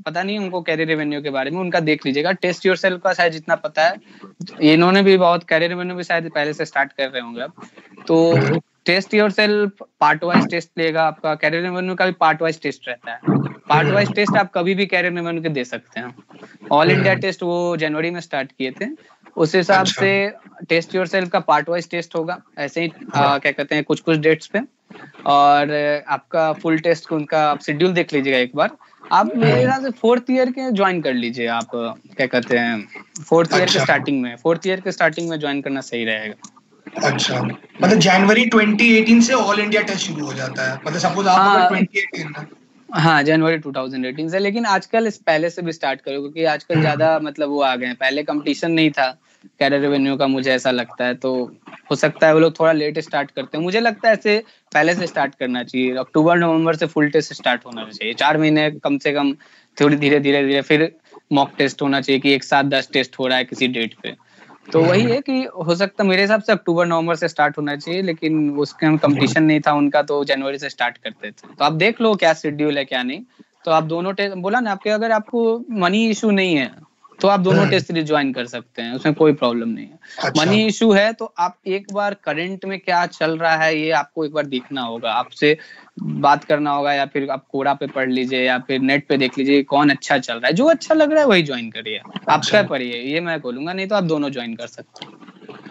पता नहीं उनको कैरियर रेवेन्यू के बारे में, उनका देख लीजिएगा। टेस्ट योरसेल्फ का शायद जितना पता है, इन्होंने भी बहुत कैरियर रेवेन्यू भी शायद पहले से स्टार्ट कर रहे होंगे अब। तो test yourself part wise test लेगा आपका, कैरियर रेवेन्यू का भी पार्ट वाइज टेस्ट रहता है। पार्ट वाइज टेस्ट आप कभी भी कैरियर रेवेन्यू के दे सकते हैं। ऑल इंडिया टेस्ट वो जनवरी में स्टार्ट किए थे, उस हिसाब से टेस्ट योरसेल्फ का पार्ट वाइज टेस्ट होगा ऐसे ही क्या कहते हैं कुछ डेट्स पे। और आपका फुल टेस्ट को उनका आप शेड्यूल देख लीजिएगा एक बार। आप मेरे ख्याल से 4th ईयर के ज्वाइन कर लीजिए आप, क्या कहते हैं 4th ईयर के स्टार्टिंग में, 4th ईयर के स्टार्टिंग में ज्वाइन करना सही रहेगा। अच्छा, मतलब जनवरी 2018 से ऑल इंडिया टेस्ट शुरू हो जाता है, मतलब सपोज आप 2018 में। हाँ, जनवरी 2018 से, लेकिन आजकल इस पहले से भी स्टार्ट करो क्योंकि आजकल ज्यादा मतलब वो आ गए हैं, पहले कंपटीशन नहीं था कैरियर रेवेन्यू का, मुझे ऐसा लगता है। तो हो सकता है वो लोग थोड़ा लेट स्टार्ट करते हैं, मुझे लगता है ऐसे पहले से स्टार्ट करना चाहिए। अक्टूबर नवंबर से फुल टेस्ट स्टार्ट होना चाहिए, 4 महीने कम से कम, थोड़ी धीरे धीरे फिर मॉक टेस्ट होना चाहिए कि एक साथ 10 टेस्ट हो रहा है किसी डेट पे। तो वही है कि हो सकता है मेरे हिसाब से अक्टूबर नवंबर से स्टार्ट होना चाहिए, लेकिन उसके हम कंपटीशन नहीं था उनका तो जनवरी से स्टार्ट करते थे। तो आप देख लो क्या शेड्यूल है क्या नहीं। तो आप दोनों टेस्ट बोला ना आपके, अगर आपको मनी इशू नहीं है तो आप दोनों टेस्ट सीरीज ज्वाइन कर सकते हैं, उसमें कोई प्रॉब्लम नहीं है। अच्छा। मनी इशू है तो आप एक बार करंट में क्या चल रहा है ये आपको एक बार देखना होगा, आपसे बात करना होगा, या फिर आप कोरा पे पढ़ लीजिए या फिर नेट पे देख लीजिए कौन अच्छा चल रहा है। जो अच्छा लग रहा है वही ज्वाइन करिए, आपका पढ़िए, ये मैं बोलूंगा। नहीं तो आप दोनों ज्वाइन कर सकते हैं।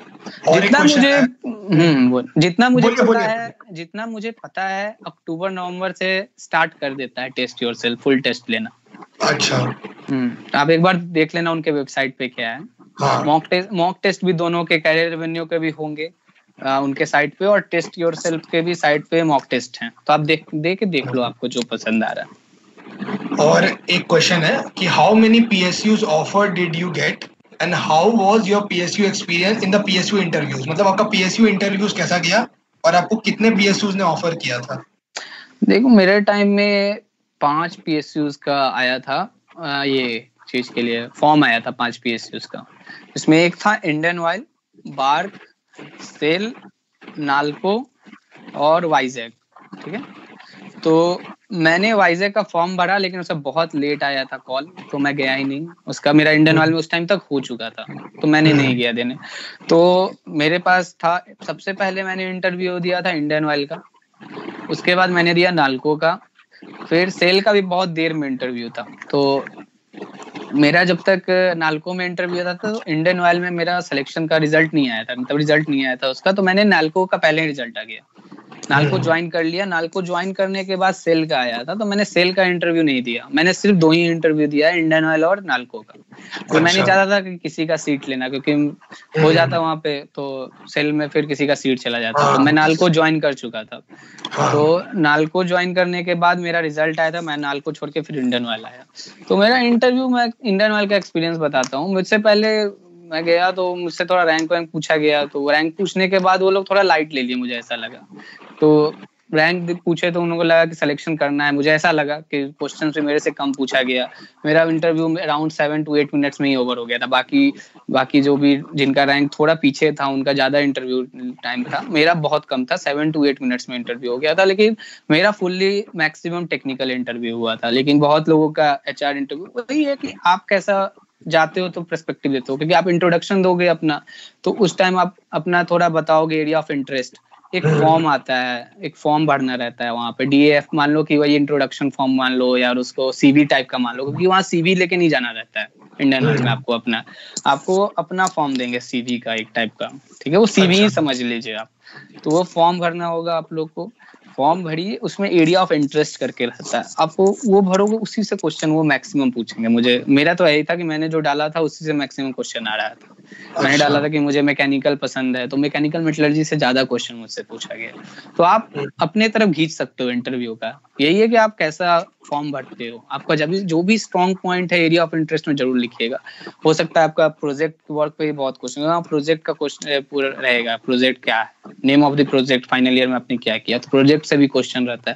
जितना मुझे पता है अक्टूबर नवंबर से स्टार्ट कर देता है टेस्ट योरसेल्फ फुल टेस्ट लेना। अच्छा। आप एक बार देख लेना उनके वेबसाइट पे क्या है। हाँ। मॉक टेस्ट भी दोनों के कैरियर रेवेन्यू के भी होंगे उनके साइट पे, और टेस्ट योरसेल्फ के भी साइट पे मॉक टेस्ट हैं। तो आप देख लो आपको जो पसंद आ रहा है। और एक क्वेश्चन है कि how many PSUs offer did you get and how was your PSU experience in the PSU interviews, मतलब आपका PSU इंटरव्यूज कैसा गया और आपको कितने PSUs ने ऑफर किया था? देखो मेरे टाइम में 5 PSUs का आया था, ये चीज के लिए फॉर्म आया था 5 PSUs का। इसमें एक था इंडियन ऑयल, बार्क, सेल, नाल्को और वाइजैक। ठीक है, तो मैंने वाइजैक का फॉर्म भरा लेकिन उससे बहुत लेट आया था कॉल, तो मैं गया ही नहीं। उसका मेरा इंडियन ऑयल में उस टाइम तक हो चुका था तो मैंने नहीं गया देने। तो मेरे पास था, सबसे पहले मैंने इंटरव्यू दिया था इंडियन ऑयल का, उसके बाद मैंने दिया नाल्को का, फिर सेल का भी बहुत देर में इंटरव्यू था। तो मेरा जब तक नाल्को में इंटरव्यू था तो इंडियन ऑयल में मेरा सिलेक्शन का रिजल्ट नहीं आया था, मतलब रिजल्ट नहीं आया था उसका। तो मैंने नाल्को का पहले रिजल्ट आ गया, नाल्को ज्वाइन कर लिया। नाल्को ज्वाइन करने के बाद सेल का आया था, तो मैंने सेल का इंटरव्यू नहीं दिया, मैंने सिर्फ 2 ही इंटरव्यू दिया, इंडियन ऑयल और नाल्को का। तो मैं नहीं चाहता था कि किसी का सीट लेना, क्योंकि हो जाता वहां पे तो सेल में फिर किसी का सीट चला जाता। तो मैं नाल्को ज्वाइन कर चुका था। तो नाल्को ज्वाइन करने के बाद मेरा रिजल्ट आया था, मैं नाल्को छोड़ के फिर इंडियन ऑयल आया। तो मेरा इंटरव्यू, मैं इंडियन ऑयल का एक्सपीरियंस बताता हूँ। मुझसे पहले मैं गया तो मुझसे थोड़ा रैंक वैंक पूछा गया, तो रैंक पूछने के बाद वो लोग थोड़ा लाइट ले लिए, मुझे ऐसा लगा। तो रैंक पूछे तो उनको लगा कि सिलेक्शन करना है, मुझे ऐसा लगा कि क्वेश्चन से मेरे से कम पूछा गया। मेरा इंटरव्यू अराउंड 7 to 8 मिनट्स में ही ओवर हो गया था। बाकी जो भी जिनका रैंक थोड़ा पीछे था उनका ज्यादा इंटरव्यू टाइम था, मेरा बहुत कम था, 7 to 8 मिनट्स में इंटरव्यू हो गया था। लेकिन मेरा फुल्ली मैक्सिमम टेक्निकल इंटरव्यू हुआ था। लेकिन बहुत लोगों का HR इंटरव्यू, वही है कि आप कैसा जाते हो तो पर्सपेक्टिव देते हो, क्योंकि आप इंट्रोडक्शन दोगे अपना, तो उस टाइम आप अपना थोड़ा बताओगे एरिया ऑफ इंटरेस्ट। एक फॉर्म आता है, एक फॉर्म भरना रहता है वहां पे, DAF मान लो कि वही इंट्रोडक्शन फॉर्म मान लो, या उसको CV टाइप का मान लो, क्योंकि वहाँ CV लेके नहीं जाना रहता है इंडियन ऑयल में। आपको अपना फॉर्म देंगे CV का एक टाइप का, ठीक है, वो CV ही समझ लीजिए आप। तो वो फॉर्म भरना होगा आप लोग को, फॉर्म भरिए, उसमें एरिया ऑफ इंटरेस्ट करके रहता है, आप वो भरोगे, उसी से क्वेश्चन वो मैक्सिमम पूछेंगे। मेरा तो यही था कि मैंने जो डाला था उसी से मैक्सिमम क्वेश्चन आ रहा था। मैंने डाला था कि मुझे मैकेनिकल पसंद है, तो मैकेनिकल मेटलर्जी से ज्यादा क्वेश्चन मुझसे पूछा गया। तो आप अपने तरफ खींच सकते हो इंटरव्यू का। यही है कि आप कैसा फॉर्म भरते हो, आपका जो भी स्ट्रॉन्ग पॉइंट है एरिया ऑफ इंटरेस्ट में जरूर लिखिएगा। हो सकता है आपका प्रोजेक्ट वर्क पे बहुत क्वेश्चन है, प्रोजेक्ट का क्वेश्चन पूरा रहेगा, प्रोजेक्ट क्या है, name of the project, final year में आपने क्या किया, तो प्रोजेक्ट से भी क्वेश्चन रहता है।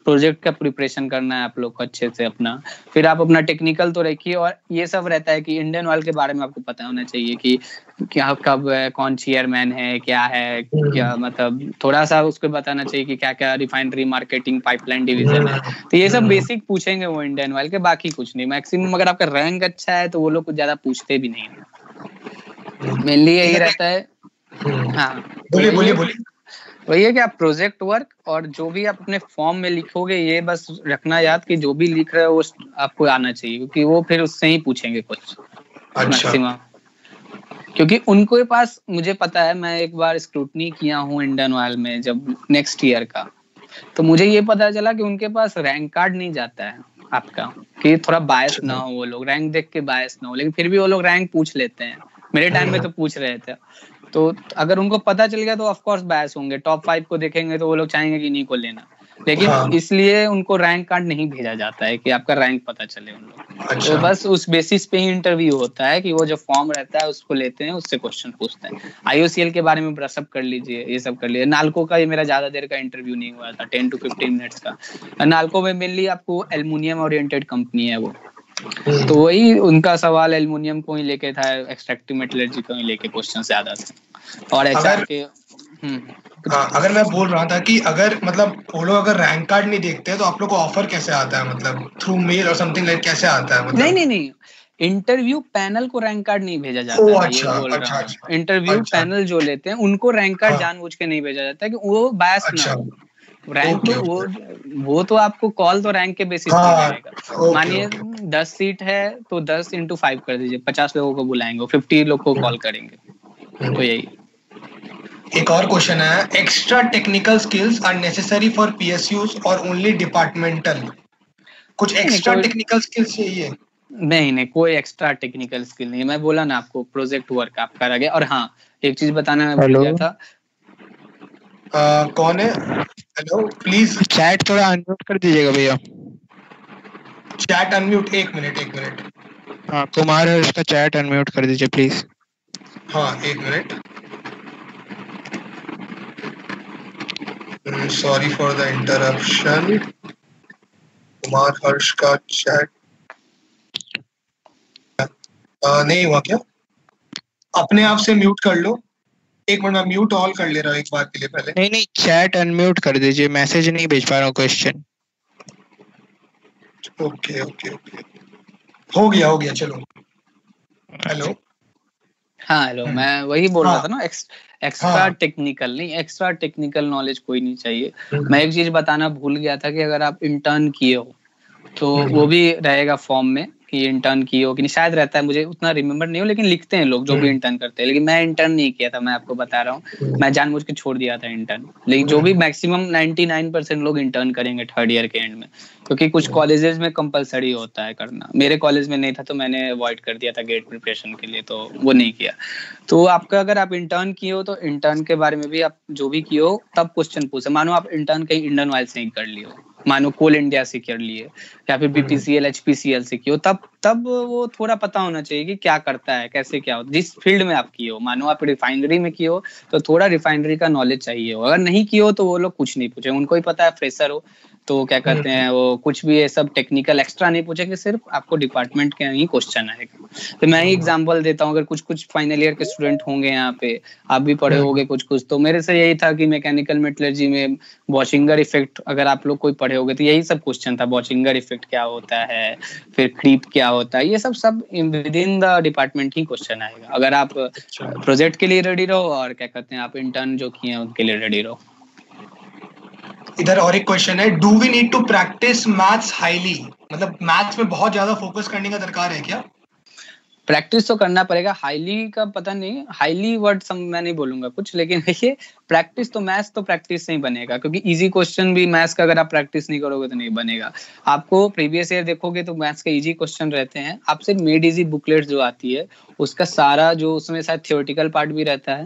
प्रोजेक्ट का प्रिपरेशन करना है आप लोग को अच्छे से अपना, फिर आप अपना टेक्निकल तो रखिए। और ये सब रहता है कि इंडियन ऑयल के बारे में आपको पता होना चाहिए कि क्या कब है, कौन चेयरमैन है, क्या है, क्या मतलब थोड़ा सा उसको बताना चाहिए कि क्या क्या रिफाइनरी मार्केटिंग पाइपलाइन डिवीजन है। तो ये सब बेसिक पूछेंगे वो इंडियन ऑयल के, बाकी कुछ नहीं। मैक्सिमम अगर आपका रैंक अच्छा है तो वो लोग कुछ ज्यादा पूछते भी नहीं है, मेनली यही रहता है। हाँ बोलिए। वही है कि आप प्रोजेक्ट वर्क और जो भी आप अपने फॉर्म में लिखोगे ये बस रखना याद कि जो भी लिख रहे हो वो आपको आना चाहिए, क्योंकि वो फिर उससे ही पूछेंगे कुछ मैक्सिमम। क्योंकि उनके पास, मुझे पता है, मैं एक बार स्क्रूटनी किया हूँ इंडियन ऑयल में जब नेक्स्ट ईयर का, तो मुझे ये पता चला कि उनके पास रैंक कार्ड नहीं जाता है आपका, कि थोड़ा बायस ना हो, वो लोग रैंक देख के बायस ना हो, लेकिन फिर भी वो लोग रैंक पूछ लेते हैं। मेरे टाइम में तो पूछ रहे थे। तो अगर उनको पता चल गया तो ऑफ कोर्स बायस होंगे, टॉप 5 को देखेंगे तो वो लोग चाहेंगे कि इन्हीं को लेना, लेकिन इसलिए उनको रैंक कार्ड नहीं भेजा जाता है कि आपका रैंक पता चले उन लोग। तो बस उस बेसिस पे ही इंटरव्यू होता है कि वो जो फॉर्म रहता है उसको लेते हैं, उससे क्वेश्चन पूछते हैं। IOCL के बारे में ब्रशअप कर लीजिए, ये सब कर लीजिए। नाल्को का ये मेरा ज्यादा देर का इंटरव्यू नहीं हुआ था, 10 to 15 मिनट्स का। नाल्को में मेनली आपको एल्युमिनियम ओरिएंटेड कंपनी है वो, तो वही उनका सवाल एल्युमिनियम को ही लेके था, एक्सट्रैक्टिव मेटलर्जी को ही लेके क्वेश्चन ज्यादा थे। और HR के अगर मैं बोल रहा था कि अगर मतलब वो लोग अगर रैंक कार्ड नहीं देखते तो आप लोग को ऑफर कैसे आता है, मतलब थ्रू मेल और समथिंग लाइक कैसे आता है? मतलब नहीं, इंटरव्यू पैनल को रैंक कार्ड नहीं भेजा जाता है। ये बोल रहा हूँ, इंटरव्यू पैनल जो लेते हैं उनको रैंक कार्ड जानबूझ के नहीं भेजा जाता है कि वो बायस ना हो। रैंक तो वो तो आपको कॉल तो रैंक के बेसिस पे मिलेगा। मानिए 10 सीट है तो 10 into 5 कर दीजिए, 50 लोगों को बुलाएंगे, 50 लोग को कॉल करेंगे। तो यही। एक और क्वेश्चन है, extra technical skills are necessary for PSUs और ओनली डिपार्टमेंटल? कुछ एक्स्ट्रा टेक्निकल स्किल्स चाहिए? नहीं, कोई एक्स्ट्रा टेक्निकल स्किल नहीं। मैं बोला ना आपको, प्रोजेक्ट वर्क आप करोगे। और हाँ, एक चीज बताना मैं भूल गया था। कौन है? हेलो, प्लीज चैट थोड़ा अनम्यूट कर दीजिएगा भैया। चैट अनम्यूट, एक मिनट। हाँ, कुमार है, उसका चैट अनम्यूट कर दीजिए प्लीज। हाँ, एक minute. Sorry for the interruption. Kumar Harsh का चैट नहीं हुआ क्या? अपने आप से म्यूट कर लो। एक मिनट, मैं म्यूट ऑल कर ले रहा हूँ एक बार के लिए पहले। नहीं, चैट अनम्यूट कर दीजिए, मैसेज नहीं भेज पा रहा हूँ क्वेश्चन। ओके, हो गया, चलो। हेलो। हाँ हेलो, मैं वही बोल रहा था ना, एक्स्ट्रा टेक्निकल नहीं, एक्स्ट्रा टेक्निकल नॉलेज कोई नहीं चाहिए। मैं एक चीज बताना भूल गया था कि अगर आप इंटर्न किए हो तो वो भी रहेगा फॉर्म में कि इंटर्न किए हो कि नहीं, शायद रहता है, मुझे उतना रिमेम्बर नहीं हो, लेकिन लिखते हैं लोग जो भी इंटर्न करते हैं। लेकिन मैं इंटर्न नहीं किया था, मैं आपको बता रहा हूँ, मैं जानबूझ के छोड़ दिया था इंटर्न। लेकिन जो भी मैक्सिमम 99% लोग इंटर्न करेंगे थर्ड ईयर के एंड में, क्योंकि कुछ कॉलेजेस में कंपलसरी होता है करना। मेरे कॉलेज में नहीं था तो मैंने अवॉइड कर दिया था गेट प्रिपरेशन के लिए, तो वो नहीं किया। तो आपका अगर आप इंटर्न किए हो तो इंटर्न के बारे में भी आप जो भी किए हो तब क्वेश्चन पूछे। मानो आप इंटर्न कहीं इंडियन ऑयल से ही कर लिए हो, मानो कोल इंडिया से कर लिए, या फिर BPCL HPCL से किए हो, तब वो थोड़ा पता होना चाहिए कि क्या करता है, कैसे क्या होता है, जिस फील्ड में आप किए हो। मानो आप रिफाइनरी में किए हो तो थोड़ा रिफाइनरी का नॉलेज चाहिए हो। अगर नहीं किए हो तो वो लोग कुछ नहीं पूछे, उनको ही पता है फ्रेशर हो, तो क्या कहते हैं वो कुछ भी ये सब टेक्निकल एक्स्ट्रा नहीं पूछेंगे, सिर्फ आपको डिपार्टमेंट के ही क्वेश्चन आएगा। तो मैं ही एग्जांपल देता हूँ, अगर कुछ फाइनल ईयर के स्टूडेंट होंगे यहाँ पे, आप भी पढ़े होगे कुछ, तो मेरे से यही था कि मैकेनिकल मेटलर्जी में बॉचिंगर इफेक्ट, अगर आप लोग कोई पढ़े होगे तो यही सब क्वेश्चन था, बॉचिंगर इफेक्ट क्या होता है, फिर क्रीप क्या होता है, ये सब विद इन द डिपार्टमेंट ही क्वेश्चन आएगा। अगर आप प्रोजेक्ट के लिए रेडी रहो और क्या कहते हैं आप इंटर्न जो किए हैं उनके लिए रेडी रहो। इधर और एक क्वेश्चन है, do we need to practice maths highly? मतलब मैथ्स में बहुत ज्यादा फोकस करने का दरकार है क्या? प्रैक्टिस तो करना पड़ेगा। हाईली का पता नहीं, हाईली वर्ड मैं नहीं बोलूंगा कुछ, लेकिन देखिए प्रैक्टिस तो, मैथ्स तो प्रैक्टिस से ही बनेगा, क्योंकि इजी क्वेश्चन भी मैथ्स का अगर आप प्रैक्टिस नहीं करोगे तो नहीं बनेगा। आपको प्रीवियस ईयर देखोगे तो मैथ्स के इजी क्वेश्चन रहते हैं। आपसे मेड इजी बुकलेट जो आती है उसका सारा जो उसमें शायद थियोरेटिकल पार्ट भी रहता है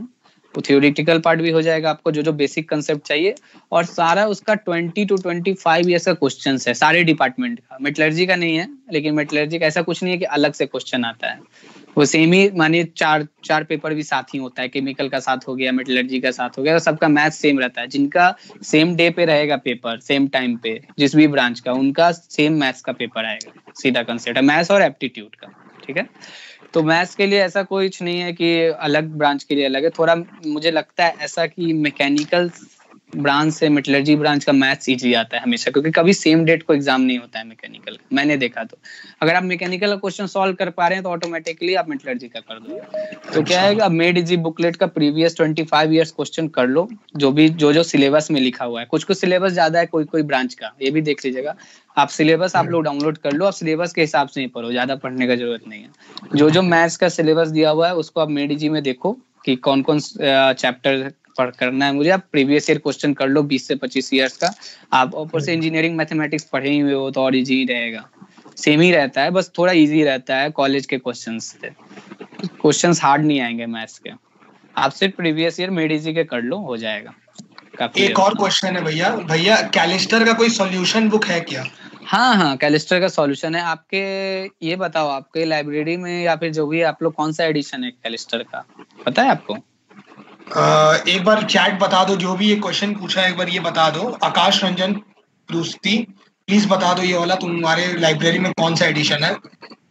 वो थ्योरेटिकल पार्ट भी हो जाएगा, आपको जो जो बेसिक कंसेप्ट चाहिए, और सारा उसका 20 to 25 ईयर्स का क्वेश्चन है सारे डिपार्टमेंट का। मेटलर्जी का नहीं है, लेकिन मेटलर्जी का ऐसा कुछ नहीं है कि अलग से क्वेश्चन आता है, वो सेम ही, मानिए चार पेपर भी साथ ही होता है, केमिकल का साथ हो गया, मेटलर्जी का साथ हो गया, तो सबका मैथ सेम रहता है। जिनका सेम डे पे रहेगा पेपर, सेम टाइम पे, जिस भी ब्रांच का, उनका सेम मैथ्स का पेपर आएगा, सीधा कंसेप्ट है मैथ्स और एप्टीट्यूड का, ठीक है। तो मैथ्स के लिए ऐसा कुछ नहीं है कि अलग ब्रांच के लिए अलग है। थोड़ा मुझे लगता है ऐसा कि मैकेनिकल ब्रांच से मेटलर्जी ब्रांच का मैथ्स इजी आता है हमेशा, क्योंकि कभी सेम डेट को एग्जाम नहीं होता है मैकेनिकल, मैंने देखा। तो अगर आप मैकेनिकल का क्वेश्चन सॉल्व कर पा रहे हैं तो ऑटोमेटिकली आप मेटलर्जी का कर दो। तो क्या है, अब मेड इजी बुकलेट का प्रीवियस 25 ईयर्स क्वेश्चन कर लो, जो सिलेबस में लिखा हुआ है। कुछ सिलेबस ज्यादा है कोई ब्रांच का, ये भी देख लीजिएगा। आप सिलेबस आप लोग डाउनलोड कर लो, आप सिलेबस के हिसाब से ही पढ़ो, ज्यादा पढ़ने का जरूरत नहीं है। जो मैथ्स का सिलेबस दिया हुआ है उसको आप मेड इजी में देखो कि कौन कौन चैप्टर पढ़ करना है मुझे। आप प्रीवियस ईयर क्वेश्चन कर लो 20 से 25 ईयर्स का। आप ऊपर से इंजीनियरिंग मैथमेटिक्स पढ़े ही हुए हो तो और इजी रहेगा, सेम ही रहता है, बस थोड़ा इजी रहता है कॉलेज के क्वेश्चंस से। क्वेश्चंस हार्ड नहीं आएंगे मैथ्स के, आप सिर्फ प्रीवियस ईयर मेड इजी के कर लो, हो जाएगा काफी। एक और क्वेश्चन है भैया कैलिस्टर का कोई सॉल्यूशन बुक है क्या? हाँ, कैलिस्टर का सॉल्यूशन है। आपके ये बताओ, आपके लाइब्रेरी में या फिर जो भी आप लोग कौन सा एडिशन है कैलिस्टर का, पता है आपको? एक बार चैट बता दो, जो भी ये क्वेश्चन पूछा है एक बार ये बता दो। आकाश रंजन प्रूस्ती, प्लीज बता दो ये वाला तुम्हारे लाइब्रेरी में कौन सा एडिशन है।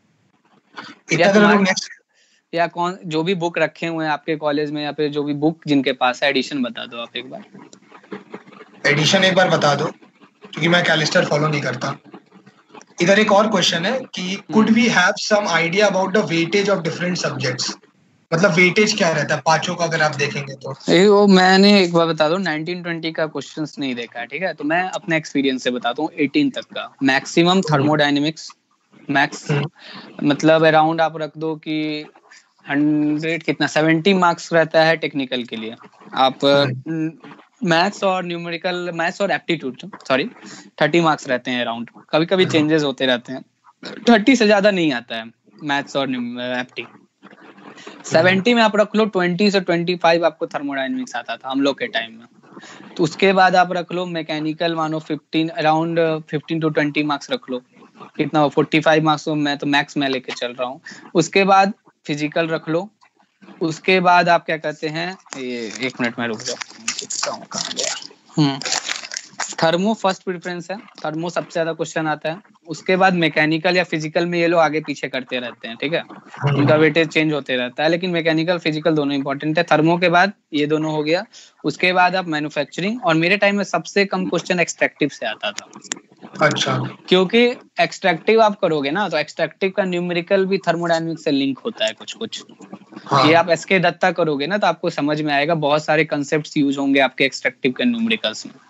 या कौन जो भी बुक रखे हुए हैं आपके कॉलेज में, या फिर जो भी बुक जिनके पास है, एडिशन बता दो आप एक बार। एडिशन एक बार बता दो, क्योंकि मैं कैलिस्टर फॉलो नहीं करता। इधर एक और क्वेश्चन है कि could we have some idea about the weightage of different subjects, मतलब वेटेज क्या रहता है पांचों का अगर आप देखेंगे तो। वो मैंने एक बार बता दूं, 1920 का क्वेश्चंस नहीं देखा है, ठीक है, तो मैं अपने एक्सपीरियंस से बताता हूँ 18 तक का। मैक्सिमम थर्मोडायनेमिक्स मैक्स, मतलब अराउंड आप रख दो कि 100 कितना 70 मार्क्स रहता है टेक्निकल के लिए। आप मैथ्स और न्यूमेरिकल, मैथ्स और एप्टीट्यूड 30 मार्क्स रहते हैं अराउंड, कभी कभी चेंजेस होते रहते हैं, 30 से ज्यादा नहीं आता है मैथ्स और एप्टी। 70 में आप रख लो 20 से 25 आपको थर्मोडायनेमिक्स आता था हम लोग के टाइम में। तो उसके बाद आप रख लो मैकेनिकल, मानो 15 अराउंड 15 to 20 मार्क्स रख लो, कितना 45 मार्क्स मैं तो मैक्स में लेके चल रहा हूँ। उसके बाद फिजिकल रख लो, उसके बाद आप क्या कहते हैं, ये 1 मिनट में रुक जाओ, कहाँ गया, थर्मो फर्स्ट प्रेफरेंस है, थर्मो सबसे ज्यादा क्वेश्चन आता है। उसके बाद मैकेनिकल या फिजिकल में ये लोग आगे पीछे करते रहते हैं, ठीक है, उनका वेटेज चेंज होते रहता है, लेकिन मैकेनिकल फिजिकल दोनों इंपॉर्टेंट है। थर्मो के बाद ये दोनों हो गया, उसके बाद आप मैन्युफैक्चरिंग, और मेरे टाइम में सबसे कम क्वेश्चन एक्सट्रैक्टिव से आता था। अच्छा, क्योंकि एक्सट्रैक्टिव आप करोगे ना, तो एक्सट्रैक्टिव का न्यूमेरिकल भी थर्मोडायनेमिक्स से लिंक होता है कुछ। ये आप एसके दत्ता करोगे ना तो आपको समझ में आएगा, बहुत सारे कंसेप्ट्स यूज होंगे आपके एक्सट्रैक्टिव के न्यूमेरिकल्स में।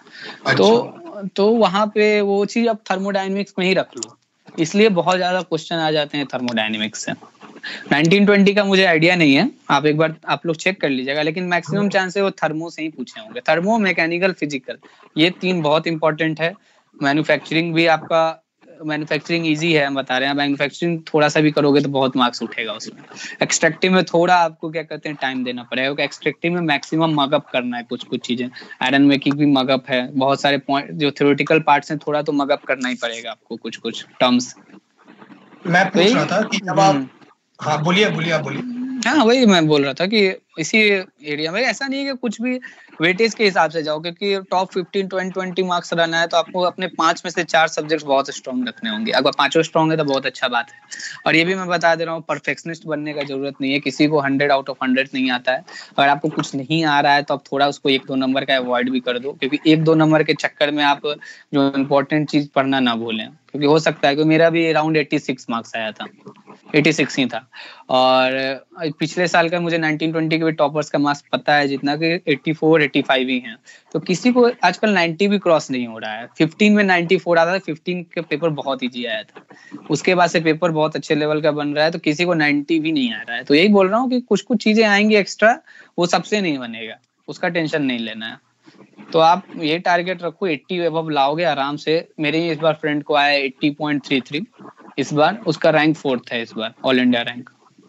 तो वहां पे वो चीज आप थर्मोडायनेमिक्स में ही रख लो, इसलिए बहुत ज्यादा क्वेश्चन आ जाते हैं थर्मोडायनेमिक्स से। 1920 का मुझे आइडिया नहीं है, आप एक बार आप लोग चेक कर लीजिएगा, लेकिन मैक्सिमम चांस है वो थर्मो से ही पूछे होंगे। थर्मो, मैकेनिकल, फिजिकल, ये 3 बहुत इंपॉर्टेंट है। मैन्युफैक्चरिंग भी आपका, मैन्युफैक्चरिंग इजी है हम बता रहे हैं, मैन्युफैक्चरिंग थोड़ा सा भी करोगे तो बहुत मार्क्स उठेगा उसमें। एक्सट्रैक्टिव में थोड़ा आपको क्या कहते हैं टाइम देना पड़ेगा, क्योंकि एक्सट्रैक्टिव में मैक्सिमम मगअप करना है, कुछ चीजें, आयरन मेकिंग भी मगअप है, बहुत सारे पॉइंट जो थ्योरेटिकल पार्ट्स हैं थोड़ा तो मगअप करना ही पड़ेगा आपको, कुछ टर्म्स। मैं पूछ रहा था कि जब आप, हाँ बोलिए आप बोलिए। हाँ, वही मैं बोल रहा था कि इसी एरिया में ऐसा नहीं है कि कुछ भी वेटेज के हिसाब से जाओ, क्योंकि टॉप 15 20 मार्क्स रहना है तो आपको अपने 5 में से 4 सब्जेक्ट्स बहुत स्ट्रॉन्ग रखने होंगे। अगर 5 स्ट्रॉन्ग है तो बहुत अच्छा बात है। और ये भी मैं बता दे रहा हूँ, परफेक्शनिस्ट बनने का जरूरत नहीं है, किसी को 100 out of 100 नहीं आता है। अगर आपको कुछ नहीं आ रहा है तो आप थोड़ा उसको 1-2 नंबर का अवॉइड भी कर दो, क्योंकि 1-2 नंबर के चक्कर में आप जो इम्पोर्टेंट चीज पढ़ना ना भूलें, क्योंकि हो सकता है कि मेरा भी अराउंड 86 मार्क्स आया था, 86 ही था। और पिछले साल का मुझे 1920 के भी टॉपर्स का मार्क्स पता है जितना कि 84-85 ही हैं। तो किसी को आजकल 90 भी क्रॉस नहीं हो रहा है। 15 में 94 आता था, 15 के पेपर बहुत इजी आया था, उसके बाद से पेपर बहुत अच्छे लेवल का बन रहा है, तो किसी को 90 भी नहीं आ रहा है। तो यही बोल रहा हूँ कि कुछ चीजें आएंगी एक्स्ट्रा, वो सबसे नहीं बनेगा, उसका टेंशन नहीं लेना है। तो आप ये टारगेट रखो, 80 अबव लाओगे आराम से। मेरे इस बार फ्रेंड को आया 80.33 इस बार, उसका रैंक 4th है इस बार, ऑल इंडिया रैंक।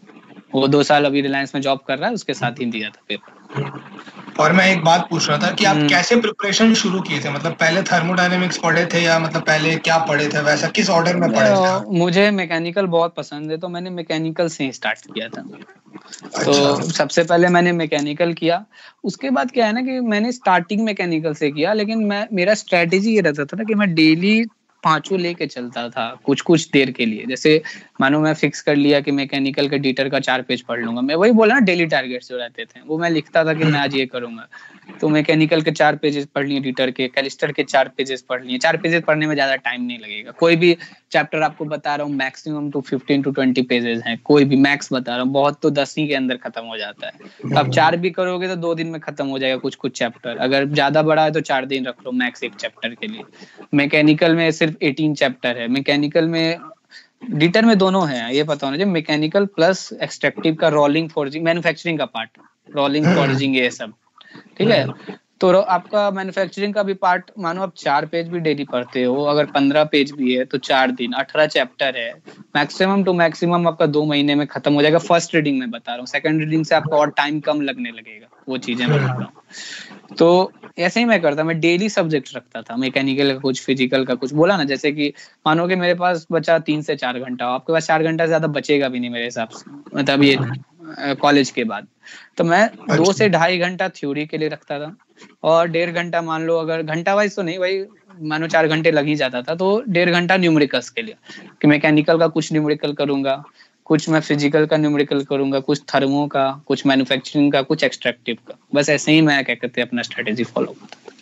वो 2 साल अभी रिलायंस में जॉब कर रहा है, उसके साथ ही दिया था पेपर। और मैं एक बात पूछ रहा था कि आप कैसे प्रिपरेशन शुरू किए थे, मतलब पहले थर्मोडायनेमिक्स पढ़े थे या मतलब पहले क्या पढ़े थे, वैसा किस ऑर्डर में पढ़े थे आप? मुझे मैकेनिकल बहुत पसंद है तो मैंने मैकेनिकल से ही स्टार्ट किया था। तो अच्छा। सबसे पहले मैंने मैकेनिकल किया, उसके बाद क्या है ना कि मैंने स्टार्टिंग मैकेनिकल से किया, लेकिन मेरा स्ट्रेटेजी ये रहता था ना कि मैं डेली 5 लेके चलता था कुछ कुछ देर के लिए। जैसे मानो मैं फिक्स कर लिया कि मैकेनिकल के डीटर का 4 पेज पढ़ लूंगा, मैं वही बोला ना डेली टारगेट्स जो रहते थे वो मैं लिखता था कि मैं आज ये करूंगा। तो मैकेनिकल के 4 पेजेस पढ़ लिए, डीटर के, कैलिस्टर के 4 पेजेस पढ़ लिए। 4 पेजेस पढ़ने में ज्यादा टाइम नहीं लगेगा। कोई भी चैप्टर आपको बता रहा हूँ मैक्सिमम तो 15 to 20 पेजेस हैं, कोई भी मैक्स बता रहा हूँ, बहुत तो 10 ही के अंदर खत्म हो जाता है। तो आप 4 भी करोगे तो 2 दिन में खत्म हो जाएगा कुछ कुछ चैप्टर। अगर ज्यादा बड़ा है तो 4 दिन रख लो मैक्स एक चैप्टर के लिए। मैकेनिकल में सिर्फ 18 चैप्टर है। मैकेनिकल में डीटर में दोनों है, ये पता होना चाहिए, मैकेनिकल प्लस एक्सट्रैक्टिव का, रोलिंग फोर्जिंग, मैन्युफैक्चरिंग का पार्ट, रोलिंग फोर्जिंग ये सब, ठीक है। तो आपका मैन्युफैक्चरिंग का भी पार्ट, मानो आप 4 पेज भी डेली पढ़ते हो, अगर 15 पेज भी है तो 4 दिन, 18 चैप्टर है। मैक्सिमम टू मैक्सिमम आपका 2 महीने में खत्म हो जाएगा, फर्स्ट रीडिंग में बता रहा हूँ। सेकंड रीडिंग से आपका और टाइम कम लगने लगेगा, वो चीजें मैं बता रहा हूँ। तो ऐसे ही मैं करता, मैं डेली सब्जेक्ट रखता था, मैकेनिकल का कुछ, फिजिकल का कुछ। बोला ना जैसे कि मानो कि मेरे पास बचा 3 से 4 घंटा, आपके पास 4 घंटा से ज्यादा बचेगा भी नहीं मेरे हिसाब से, मतलब ये कॉलेज के बाद। तो मैं 2 से 2.5 घंटा थ्योरी के लिए रखता था और 1.5 घंटा, मान लो अगर घंटा वाइज तो नहीं, वही मानो 4 घंटे लग ही जाता था, तो 1.5 घंटा न्यूमेरिकल्स के लिए, कि मैकेनिकल का कुछ न्यूमेरिकल करूंगा, कुछ मैं फिजिकल का न्यूमेरिकल करूंगा, कुछ थर्मो का, कुछ मैन्युफैक्चरिंग का, कुछ एक्सट्रैक्टिव का। बस ऐसे ही मैं क्या कहते हैं अपना स्ट्रेटेजी फॉलो करता था।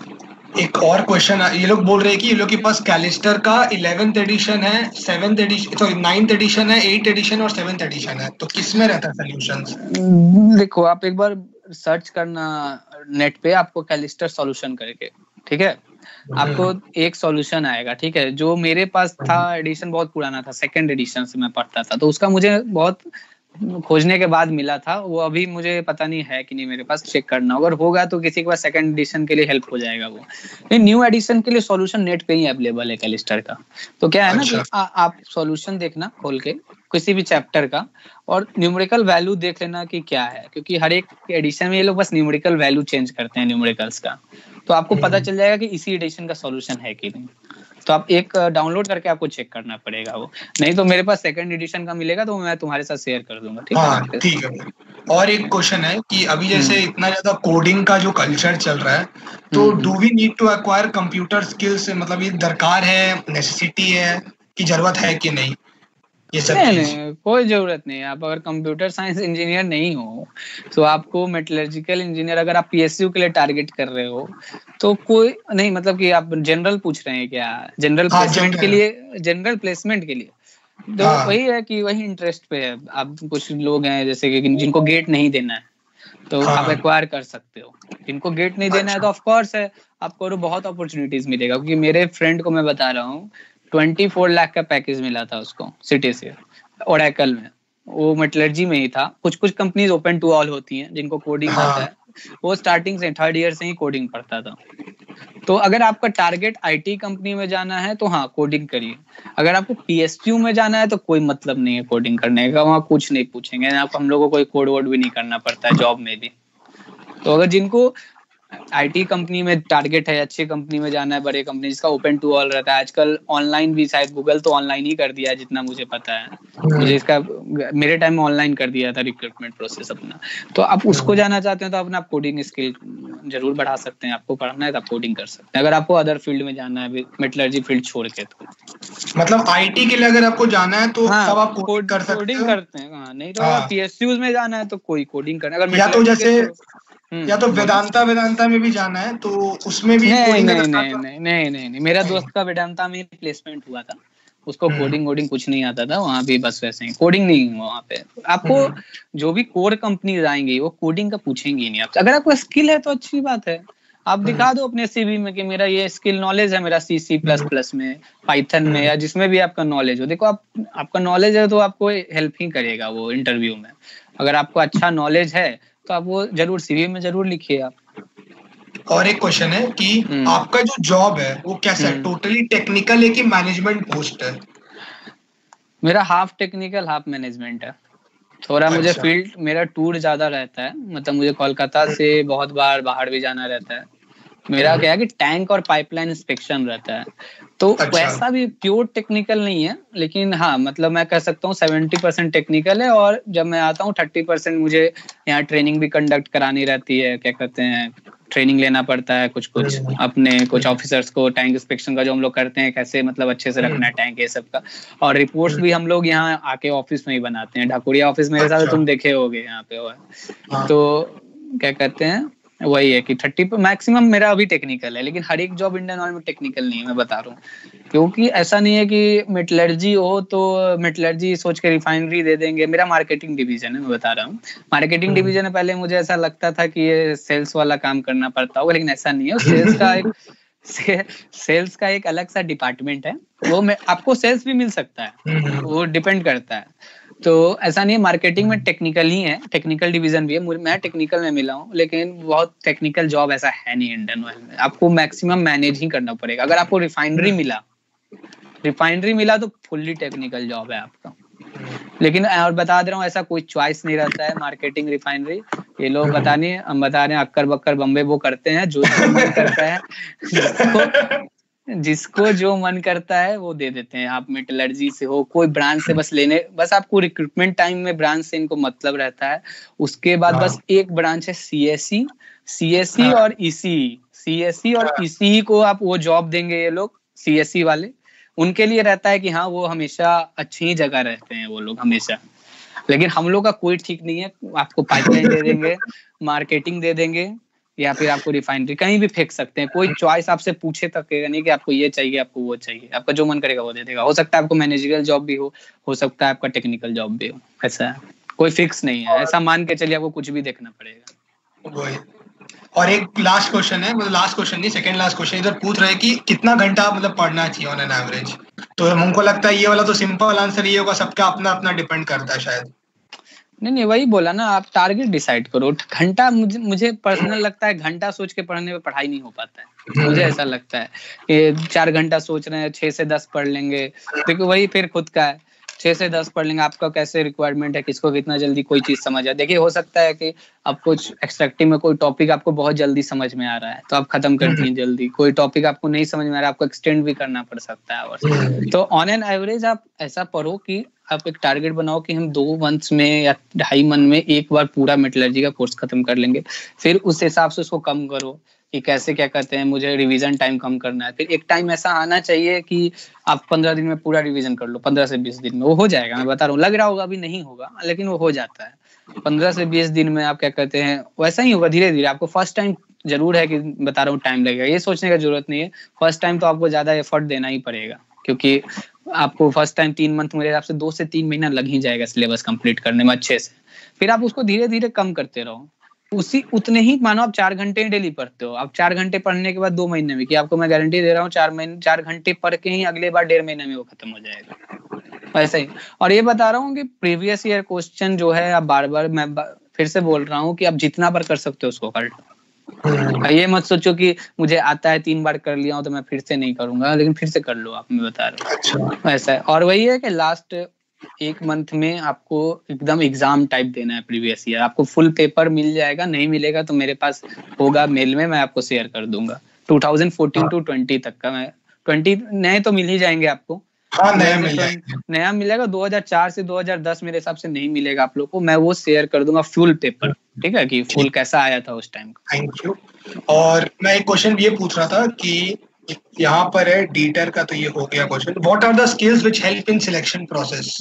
एक और क्वेश्चन, ये लोग बोल रहे हैं कि ये लोग के पास कैलिस्टर का 11th एडिशन है, 7th addition, sorry 9th addition है, 8th एडिशन और 7th एडिशन है, तो किसमें रहता है सॉल्यूशंस? देखो आप एक बार सर्च करना नेट पे, आपको कैलिस्टर सॉल्यूशन करके, ठीक है, आपको एक सॉल्यूशन आएगा, ठीक है। जो मेरे पास था एडिशन बहुत पुराना था, 2nd एडिशन से मैं पढ़ता था, तो उसका मुझे बहुत खोजने के बाद मिला था। वो अभी मुझे पता नहीं है कि नहीं, मेरे पास चेक करना, अगर होगा तो किसी के पास 2nd एडिशन के लिए हेल्प हो जाएगा वो। लेकिन न्यू एडिशन के लिए सॉल्यूशन नेट पे ही अवेलेबल है कैलिस्टर का। तो क्या है ना कि आप सॉल्यूशन देखना खोल के किसी भी चैप्टर का, और न्यूमेरिकल वैल्यू देख लेना कि क्या है, क्योंकि हर एक एडिशन में ये लोग बस न्यूमेरिकल वैल्यू चेंज करते हैं न्यूमेरिकल्स का, तो आपको पता चल जाएगा कि इसी एडिशन का सॉल्यूशन है कि नहीं। तो आप एक डाउनलोड करके आपको चेक करना पड़ेगा वो, नहीं तो मेरे पास 2nd एडिशन का मिलेगा तो मैं तुम्हारे साथ शेयर कर दूंगा, ठीक है। हाँ ठीक है। और एक क्वेश्चन है कि अभी जैसे इतना ज्यादा कोडिंग का जो कल्चर चल रहा है, तो do we need to acquire computer skills, मतलब ये दरकार है, नेसेसिटी है कि जरूरत है कि नहीं, ये सब नहीं, कोई जरूरत नहीं है। आप अगर कंप्यूटर साइंस इंजीनियर नहीं हो तो आपको मेटलर्जिकल इंजीनियर, अगर आप पीएसयू के लिए टारगेट कर रहे हो तो कोई नहीं, मतलब कि आप जनरल पूछ रहे हैं क्या, जनरल प्लेसमेंट के लिए, जनरल प्लेसमेंट के लिए तो वही है कि वही इंटरेस्ट पे है। आप कुछ लोग हैं जैसे कि जिनको गेट नहीं देना है तो आप एक्वायर कर सकते हो, जिनको गेट नहीं देना है तो ऑफ कोर्स है आपको तो बहुत अपॉर्चुनिटीज मिलेगा। क्योंकि मेरे फ्रेंड को मैं बता रहा हूँ 24 लाख का पैकेज मिला था उसको सिटी से, ओरेकल में, वो मेटलर्जी में ही था। कुछ कुछ कंपनीज ओपन टू ऑल होती हैं जिनको कोडिंग आता है, वो स्टार्टिंग से 3rd ईयर से ही कोडिंग पढ़ता था। तो अगर आपका टारगेट आईटी कंपनी में जाना है तो हाँ कोडिंग करिए। अगर आपको पीएसयू में जाना है तो कोई मतलब नहीं है कोडिंग करने का, वहाँ कुछ नहीं पूछेंगे आपको, हम लोगों को कोई कोड वोड भी नहीं करना पड़ता है जॉब में भी। तो अगर जिनको आईटी कंपनी में टारगेट है, अच्छी कंपनी में जाना है, बड़े कंपनी जिसका ओपन टू ऑल रहता है, आजकल ऑनलाइन भी, शायद गूगल तो ऑनलाइन ही कर दिया है जितना मुझे पता है, मुझे इसका मेरे टाइम में ऑनलाइन कर दिया था रिक्रूटमेंट प्रोसेस अपना। तो आप उसको जाना चाहते हैं तो अपना कोडिंग स्किल जरूर बढ़ा सकते हैं। आपको पढ़ना है तो आप कोडिंग कर सकते हैं। अगर आपको अदर फील्ड में जाना है मेटलर्जी फील्ड छोड़ के, तो मतलब आईटी के लिए अगर आपको जाना है तो सब आप कोडिंग कर सकते हैं। कोडिंग करते हैं, नहीं तो अगर पीएसयू में जाना है तो कोई कोडिंग करना। अगर या तो जैसे या तो वेदांता में भी जाना है तो उसमें भी कोडिंग नहीं, मेरा दोस्त का वेदांता में प्लेसमेंट हुआ था, उसको कोडिंग कुछ नहीं आता था, वहाँ भी बस वैसे ही कोडिंग नहीं हुआ वहाँ पे। आपको जो भी कोर कंपनीज आएंगी वो कोडिंग का पूछेंगी नहीं आपसे। अगर आपको स्किल है तो अच्छी बात है, आप दिखा दो अपने सीवी में कि मेरा ये स्किल नॉलेज है, मेरा C++ में, पाइथन में, या जिसमें भी आपका नॉलेज हो। देखो आपका नॉलेज है तो आपको हेल्प ही करेगा वो इंटरव्यू में। अगर आपको अच्छा नॉलेज है तो आप वो जरूर सीवी में जरूर लिखिए आप। और एक क्वेश्चन है कि आपका जो जॉब है वो कैसा है, टोटली टेक्निकल है कि मैनेजमेंट पोस्ट है? मेरा हाफ टेक्निकल हाफ मैनेजमेंट है। थोड़ा मुझे अच्छा। फील्ड, मेरा टूर ज्यादा रहता है, मतलब मुझे कोलकाता से बहुत बार बाहर भी जाना रहता है। मेरा क्या है कि टैंक और पाइपलाइन इंस्पेक्शन रहता है, तो अच्छा। वैसा भी प्योर टेक्निकल नहीं है, लेकिन हाँ मतलब मैं कह सकता हूँ 70% टेक्निकल है, और जब मैं आता हूँ 30% मुझे यहाँ ट्रेनिंग भी कंडक्ट करानी रहती है, क्या कहते हैं, ट्रेनिंग लेना पड़ता है कुछ कुछ अपने कुछ ऑफिसर्स को, टैंक इंस्पेक्शन का जो हम लोग करते हैं, कैसे मतलब अच्छे से रखना है टैंक, ये सब का। और रिपोर्ट्स भी हम लोग यहाँ आके ऑफिस में ही बनाते हैं, ढाकुरिया ऑफिस मेरे साथ अच्छा। तुम देखे होगे यहाँ पे हुआ है। हाँ। तो क्या कहते हैं, वही है कि 30 मैक्सिमम मेरा अभी टेक्निकल है, लेकिन हर एक जॉब इंडियन ऑयल में टेक्निकल नहीं है, मैं बता रहा हूँ। क्योंकि ऐसा नहीं है कि मेटलर्जी हो तो मेटलर्जी सोच के रिफाइनरी दे देंगे। मेरा मार्केटिंग डिवीजन है, मैं बता रहा हूँ। मार्केटिंग डिवीजन है, पहले मुझे ऐसा लगता था कि ये सेल्स वाला काम करना पड़ता होगा, लेकिन ऐसा नहीं है। सेल्स का एक अलग सा डिपार्टमेंट है, वो में आपको सेल्स भी मिल सकता है, वो डिपेंड करता है। तो ऐसा नहीं है, मार्केटिंग में टेक्निकल ही है, टेक्निकल डिवीजन भी है। मैं टेक्निकल में मिला हूँ, लेकिन बहुत टेक्निकल जॉब ऐसा है नहीं इंडियन ऑयल में। आपको मैक्सिमम मैनेज ही करना पड़ेगा। अगर आपको रिफाइनरी मिला तो फुल्ली टेक्निकल जॉब है आपका। लेकिन और बता दे रहा हूँ, ऐसा कोई चॉइस नहीं रहता है मार्केटिंग रिफाइनरी। ये लोग बता नहीं, हम बता रहे हैं, अक्कर बक्कर बम्बे वो करते हैं जो मन करता है, जिसको जो मन करता है वो दे देते हैं। आप मेटलर्जी से हो, कोई ब्रांच से बस आपको रिक्रूटमेंट टाइम में ब्रांच से इनको मतलब रहता है। उसके बाद बस एक ब्रांच है सीएससी और सीएससी और ईसीई को आप वो जॉब देंगे ये लोग, सीएससी वाले। उनके लिए रहता है कि हाँ वो हमेशा अच्छी ही जगह रहते हैं वो लोग हमेशा। लेकिन हम लोग का कोई ठीक नहीं है, आपको पाइपलाइन दे देंगे, मार्केटिंग दे देंगे, या फिर आपको रिफाइनरी कहीं भी फेंक सकते हैं। कोई चॉइस आपसे पूछे तक नहीं कि आपको ये चाहिए, आपको वो चाहिए, आपका जो मन करेगा वो दे देगा। हो सकता है आपको मैनेजरियल जॉब भी हो सकता है आपका टेक्निकल जॉब भी हो, ऐसा है, कोई फिक्स नहीं है। ऐसा मान के चलिए आपको कुछ भी देखना पड़ेगा। वही। और एक लास्ट क्वेश्चन है, मतलब लास्ट क्वेश्चन नहीं, सेकंड लास्ट क्वेश्चन इधर पूछ रहे हैं कि कितना घंटा मतलब पढ़ना चाहिए ऑन एन एवरेज। तो हमको लगता है ये वाला तो सिंपल आंसर ये होगा, सबका अपना अपना डिपेंड करता है शायद। नहीं वही बोला ना, आप टारगेट डिसाइड करो। घंटा मुझे पर्सनल लगता है घंटा सोच के पढ़ने में पढ़ाई नहीं हो पाता है। मुझे ऐसा लगता है कि 4 घंटा सोच रहे हैं, 6 से 10 पढ़ लेंगे, देखो वही फिर खुद का है। 6 से 10 पढ़ लेंगे, आपका कैसे रिक्वायरमेंट है, किसको कितना जल्दी कोई चीज समझ आए। देखिए हो सकता है कि अब कुछ एक्सट्रैक्टिव में कोई टॉपिक आपको बहुत जल्दी समझ में आ रहा है तो आप खत्म कर दिए जल्दी, कोई टॉपिक आपको नहीं समझ में आ रहा है आपको एक्सटेंड भी करना पड़ सकता है। और तो ऑन एन एवरेज आप ऐसा पढ़ो कि आप एक टारगेट बनाओ कि हम 2 मंथ्स में या 2.5 मंथ में एक बार पूरा मेटलर्जी का कोर्स खत्म कर लेंगे। फिर उस हिसाब से उसको कम करो कि कैसे क्या कहते हैं, मुझे रिवीजन टाइम कम करना है। फिर एक टाइम ऐसा आना चाहिए कि आप 15 दिन में पूरा रिवीजन कर लो, 15 से 20 दिन में वो हो जाएगा। मैं बता रहा हूँ, लग रहा होगा अभी नहीं होगा, लेकिन वो हो जाता है 15 से 20 दिन में। आप क्या कहते हैं, वैसा ही होगा धीरे धीरे। आपको फर्स्ट टाइम जरूर है कि बता रहा हूँ टाइम लगेगा, ये सोचने का जरूरत नहीं है। फर्स्ट टाइम तो आपको ज्यादा एफर्ट देना ही पड़ेगा, क्योंकि आपको फर्स्ट टाइम 3 मंथ मेरे हिसाब से 2 से 3 महीना लग ही जाएगा सिलेबस कंप्लीट करने में अच्छे से। फिर आप उसको धीरे धीरे कम करते रहो। उतने ही मानो आप 4 घंटे डेली पढ़ते हो, आप 4 घंटे पढ़ने के बाद 2 महीने में, कि आपको मैं गारंटी दे रहा हूँ 4 घंटे पढ़ के ही अगले बार 1.5 महीने में वो खत्म हो जाएगा, ऐसा ही। और ये बता रहा हूँ कि प्रीवियस ईयर क्वेश्चन जो है, आप बार मैं फिर से बोल रहा हूँ कि आप जितना बार कर सकते हो उसको कर लो। ये मत सोचो कि मुझे आता है 3 बार कर लिया हूं तो मैं फिर से नहीं करूंगा, लेकिन फिर से कर लो आप, मैं बता रहा हूँ ऐसा है। और वही है कि लास्ट 1 मंथ में आपको एकदम एग्जाम टाइप देना है प्रीवियस ईयर। आपको फुल पेपर मिल जाएगा, नहीं मिलेगा तो मेरे पास होगा मेल में, मैं आपको शेयर कर दूंगा। 2014 to 20 तक का, मैं 20 नए तो मिल ही जाएंगे आपको। हाँ, नया मिलेगा। 2004 से 2010 मेरे हिसाब से नहीं मिलेगा आप लोग को, मैं वो शेयर कर दूंगा फुल पेपर, ठीक है, कि फुल कैसा आया था उस टाइम का। Thank you. और मैं एक क्वेश्चन ये पूछ रहा था कि यहाँ पर है डीटर का, तो ये हो गया question. What are the skills which help in selection process?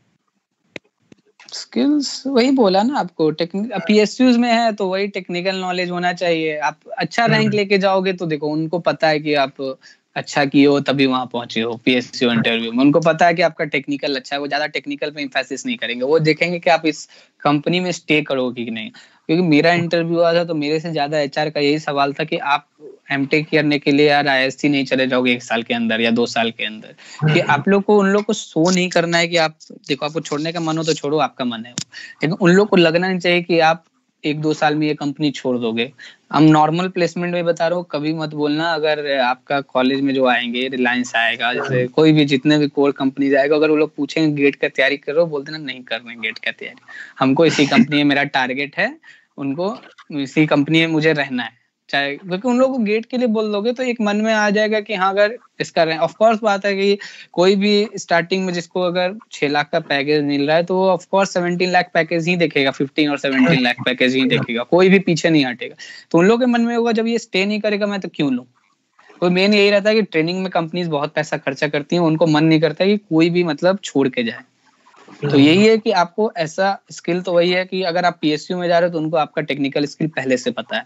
Skills वही बोला ना आपको, पीएसयूज में है तो वही टेक्निकल नॉलेज होना चाहिए। आप अच्छा रैंक लेके जाओगे तो देखो उनको पता है कि आप अच्छा किए हो तभी वहां पहुंचे हो पीएसयू इंटरव्यू में। उनको पता है कि आपका टेक्निकल अच्छा है, वो ज्यादा टेक्निकल पे एम्फेसिस नहीं करेंगे, वो देखेंगे कि आप इस कंपनी में स्टे करोगे कि नहीं। क्योंकि मेरा इंटरव्यू हुआ था तो मेरे से ज्यादा एचआर का यही सवाल था कि आप एमटेक करने के लिए यार आईएससी नहीं चले जाओगे 1 साल के अंदर या 2 साल के अंदर, कि आप लोग को उन लोग को शो नहीं करना है कि आप देखो, आपको छोड़ने का मन हो तो छोड़ो, आपका मन है, लेकिन उन लोग को लगना नहीं चाहिए कि आप 1-2 साल में ये कंपनी छोड़ दोगे। हम नॉर्मल प्लेसमेंट में बता रहा हूँ, कभी मत बोलना अगर आपका कॉलेज में जो आएंगे, रिलायंस आएगा, जैसे कोई भी जितने भी कोर कंपनीज आएगा, अगर वो लोग पूछेंगे गेट का तैयारी करो, बोल देना नहीं कर रहे गेट का तैयारी, हमको इसी कंपनी में मेरा टारगेट है, उनको इसी कंपनी में मुझे रहना है। चाहे क्योंकि उन लोगों को गेट के लिए बोल दोगे तो एक मन में आ जाएगा कि हाँ अगर इसका ऑफ कोर्स बात है कि कोई भी स्टार्टिंग में जिसको अगर 6 लाख का पैकेज मिल रहा है तो वो ऑफ कोर्स 17 लाख पैकेज ही देखेगा, 15 और 17 लाख पैकेज ही देखेगा, कोई भी पीछे नहीं हटेगा। तो उन लोगों के मन में होगा जब ये स्टे नहीं करेगा मैं तो क्यों लूं। तो मेन यही रहता है कि ट्रेनिंग में कंपनीज बहुत पैसा खर्चा करती हैं, उनको मन नहीं करता कि कोई भी मतलब छोड़ के जाए। तो यही है कि आपको ऐसा स्किल तो वही है कि अगर आप पीएसयू में जा रहे हो तो उनको आपका टेक्निकल स्किल पहले से पता है,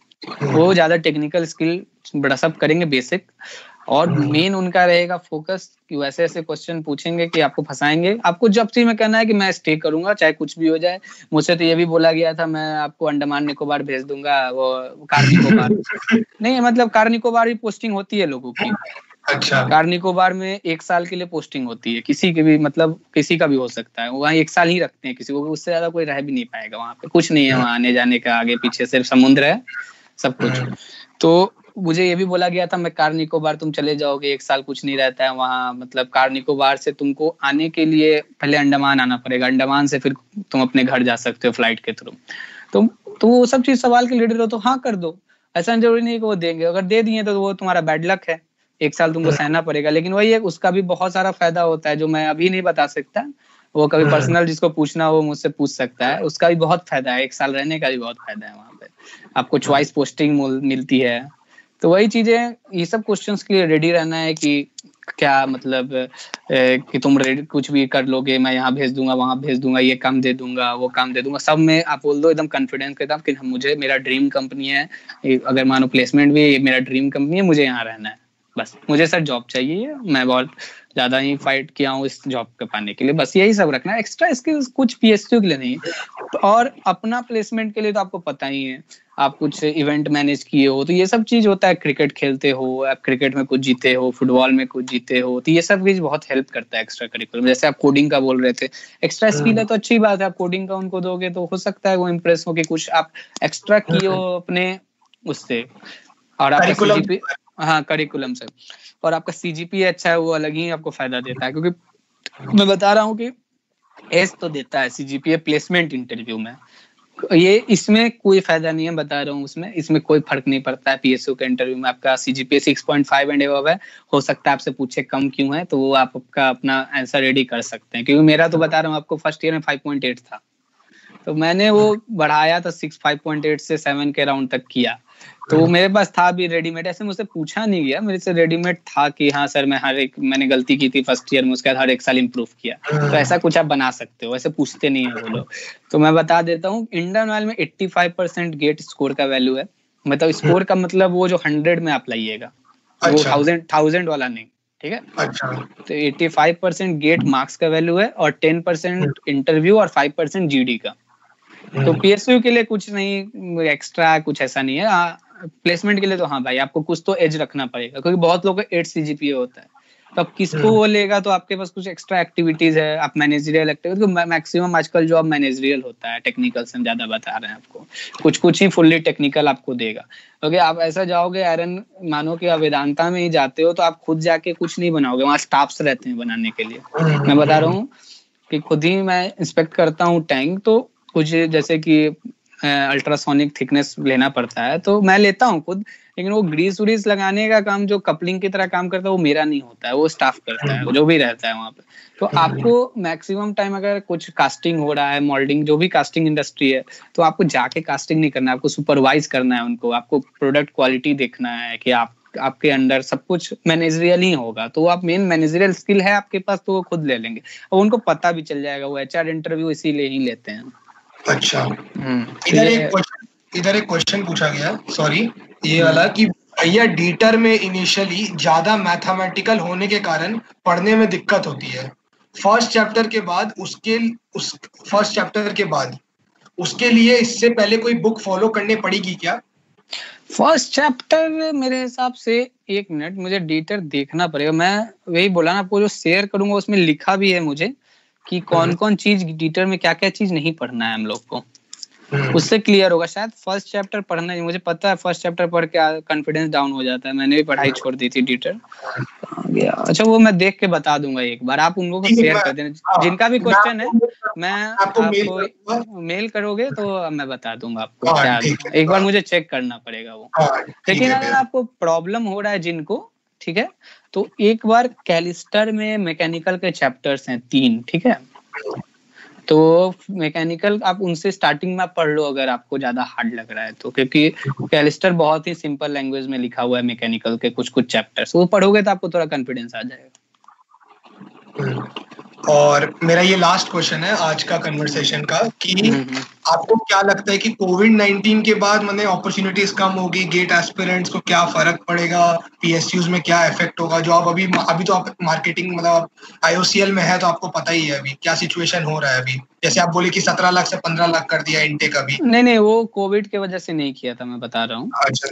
वो ज्यादा टेक्निकल स्किल ब्रशअप करेंगे बेसिक, और मेन उनका रहेगा फोकस कि वैसे ऐसे क्वेश्चन पूछेंगे कि आपको फंसाएंगे। आपको जब चीज में कहना है कि मैं स्टे करूंगा चाहे कुछ भी हो जाए। मुझसे तो ये भी बोला गया था मैं आपको अंडमान निकोबार भेज दूंगा, वो कार निकोबार नहीं, मतलब कार निकोबार भी पोस्टिंग होती है लोगों की। अच्छा, कार निकोबार में 1 साल के लिए पोस्टिंग होती है, किसी के भी मतलब किसी का भी हो सकता है, वहाँ 1 साल ही रखते हैं किसी को, उससे ज्यादा कोई रह भी नहीं पाएगा वहाँ पे, कुछ नहीं है वहाँ आने जाने का, आगे पीछे सिर्फ समुद्र है सब कुछ। तो मुझे ये भी बोला गया था मैं कार निकोबार तुम चले जाओगे 1 साल कुछ नहीं रहता है वहाँ, मतलब कार निकोबार से तुमको आने के लिए पहले अंडमान आना पड़ेगा, अंडमान से फिर तुम अपने घर जा सकते हो फ्लाइट के थ्रू। तो वो सब चीज सवाल के लीडर हो तो हाँ कर दो, ऐसा जरूरी नहीं कि वो देंगे, अगर दे दिए तो वो तुम्हारा बैड लक है, 1 साल तुमको सहना पड़ेगा। लेकिन वही है उसका भी बहुत सारा फायदा होता है जो मैं अभी नहीं बता सकता, वो कभी पर्सनल जिसको पूछना हो मुझसे पूछ सकता है, उसका भी बहुत फायदा है, 1 साल रहने का भी बहुत फायदा है वहाँ पे, आपको चॉइस पोस्टिंग मिलती है। तो वही चीजें, ये सब क्वेश्चंस के लिए रेडी रहना है कि क्या मतलब कि तुम कुछ भी कर लोगे, मैं यहाँ भेज दूंगा वहां भेज दूंगा, ये काम दे दूंगा वो काम दे दूंगा, सब में आप बोल दो एकदम कॉन्फिडेंस के साथ कि मुझे मेरा ड्रीम कंपनी है, अगर मानो प्लेसमेंट भी मेरा ड्रीम कंपनी है, मुझे यहाँ रहना है, बस मुझे सर जॉब चाहिए, मैं बहुत ज्यादा ही फाइट किया हूँ इस जॉब के पाने के लिए, बस यही सब रखना है। एक्स्ट्रा स्किल्स कुछ पीएसयू के लिए नहीं, और अपना प्लेसमेंट के लिए तो आपको पता ही है, आप कुछ इवेंट मैनेज किए हो तो ये सब चीज होता है, क्रिकेट खेलते हो आप, क्रिकेट में कुछ जीते हो, फुटबॉल में कुछ जीते हो, तो ये सब चीज बहुत हेल्प करता है एक्स्ट्रा करिकुलम। जैसे आप कोडिंग का बोल रहे थे, एक्स्ट्रा स्किल है तो अच्छी बात है, आप कोडिंग का उनको दोगे तो हो सकता है वो इम्प्रेस हो कि कुछ आप एक्स्ट्रा किए हो अपने उससे, और आपका सीजीपी, हाँ करिकुलम से, और आपका सीजीपी अच्छा है, वो अलग ही आपको फायदा देता है। क्योंकि मैं बता रहा हूँ कि एस तो देता है सीजीपीए प्लेसमेंट इंटरव्यू में, ये इसमें कोई फायदा नहीं है, बता रहा हूँ इसमें कोई फर्क नहीं पड़ता है। पीएसयू के इंटरव्यू में आपका सीजीपीए 6.5 एंड अबव है, हो सकता है आपसे पूछे कम क्यों है, तो वो आपका अपना आंसर रेडी कर सकते हैं। क्योंकि मेरा तो बता रहा हूँ आपको फर्स्ट ईयर में 5.8 था, तो मैंने वो बढ़ाया था 5.8 से 7 के राउंड तक किया, तो मेरे पास था भी रेडीमेड, ऐसे मुझसे पूछा नहीं गया, मेरे से रेडीमेड था कि हाँ सर मैं मैंने गलती की थी फर्स्ट ईयर में, उसके बाद हर 1 साल इम्प्रूव किया, तो ऐसा कुछ आप बना सकते हो, ऐसे पूछते नहीं है वो लोग। तो मैं बता देता हूँ, इंडियन ऑयल में 85% गेट स्कोर का वैल्यू है, मतलब स्कोर का मतलब वो जो 100 में आप लाइएगा, वो 1000 वाला नहीं, ठीक है। अच्छा। तो 85% गेट मार्क्स का वैल्यू है, और 10% इंटरव्यू और 5% जीडी का। तो पीएसयू के लिए कुछ नहीं एक्स्ट्रा, कुछ ऐसा नहीं है। प्लेसमेंट के लिए तो हाँ भाई आपको कुछ तो एज रखना पड़ेगा, क्योंकि बहुत लोगों का 8 सीजीपीए होता है, तो अब किसको वो लेगा, तो आपके पास कुछ एक्स्ट्रा एक्टिविटीज है, आप मैनेजरियल एक्टिविटी, मैक्सिमम आजकल जॉब मैनेजरियल होता है, टेक्निकल से ज्यादा बता रहे हैं आपको, कुछ ही फुल्ली टेक्निकल आपको देगा। क्योंकि आप ऐसा जाओगे आयरन, मानो कि आप वेदांता में ही जाते हो तो आप खुद जाके कुछ नहीं बनाओगे, वहाँ स्टाफ्स रहते हैं बनाने के लिए। मैं बता रहा हूँ कि खुद ही मैं इंस्पेक्ट करता हूँ टैंक, तो कुछ जैसे कि अल्ट्रासोनिक थिकनेस लेना पड़ता है तो मैं लेता हूँ खुद, लेकिन वो ग्रीस व्रीस लगाने का काम जो कपलिंग की तरह काम करता है वो मेरा नहीं होता है, वो स्टाफ करता है, जो भी रहता है वहाँ पे। तो आपको मैक्सिमम टाइम अगर कुछ कास्टिंग हो रहा है, मोल्डिंग, जो भी कास्टिंग इंडस्ट्री है, तो आपको जाके कास्टिंग नहीं करना है, आपको सुपरवाइज करना है उनको, आपको प्रोडक्ट क्वालिटी देखना है कि आपके अंडर सब कुछ मैनेजरियल ही होगा, तो आप मेन मैनेजरियल स्किल है आपके पास तो वो खुद ले लेंगे, और उनको पता भी चल जाएगा, वो एचआर इंटरव्यू इसीलिए ही लेते हैं। अच्छा, इधर एक क्वेश्चन पूछा गया, सॉरी ये वाला, कि भैया डीटर में इनिशियली ज्यादा मैथमेटिकल होने के कारण पढ़ने में दिक्कत होती है, फर्स्ट चैप्टर के बाद उसके लिए इससे पहले कोई बुक फॉलो करनी पड़ेगी क्या? फर्स्ट चैप्टर मेरे हिसाब से, 1 मिनट मुझे डीटर देखना पड़ेगा, मैं वही बोला ना आपको, जो शेयर करूंगा उसमें लिखा भी है मुझे कि कौन कौन चीज डीटर में क्या क्या चीज नहीं पढ़ना है हम लोग को। उससे क्लियर होगा। शायद फर्स्ट चैप्टर पढ़ना ही, मुझे पता है फर्स्ट चैप्टर पढ़ के कॉन्फिडेंस डाउन हो जाता है, मैंने भी पढ़ाई छोड़ दी थी डीटर। अच्छा वो मैं देख के बता दूंगा, एक बार आप उन लोगों को शेयर कर देना जिनका भी क्वेश्चन है, मैं आपको मेल करोगे तो मैं बता दूंगा आपको क्या। एक बार मुझे चेक करना पड़ेगा वो। लेकिन अगर आपको प्रॉब्लम हो रहा है जिनको, ठीक है, तो एक बार कैलिस्टर में मैकेनिकल के चैप्टर्स हैं 3, ठीक है, तो मैकेनिकल आप उनसे स्टार्टिंग में पढ़ लो अगर आपको ज्यादा हार्ड लग रहा है तो, क्योंकि कैलिस्टर बहुत ही सिंपल लैंग्वेज में लिखा हुआ है मैकेनिकल के कुछ चैप्टर्स, वो पढ़ोगे तो आपको थोड़ा कॉन्फिडेंस आ जाएगा। और मेरा ये लास्ट क्वेश्चन है आज का कन्वर्सेशन का कि आपको क्या लगता है कि कोविड-19 के बाद मैंने अपॉर्चुनिटीज कम होगी, गेट एस्पिरेंट्स को क्या फर्क पड़ेगा, पीएसयूज में क्या इफेक्ट होगा? जो आप अभी तो आप मार्केटिंग मतलब आईओसीएल में है तो आपको पता ही है अभी क्या सिचुएशन हो रहा है। अभी जैसे आप बोले कि 17 लाख से 15 लाख कर दिया इनटेक अभी। नहीं वो कोविड के वजह से नहीं किया था, मैं बता रहा हूँ।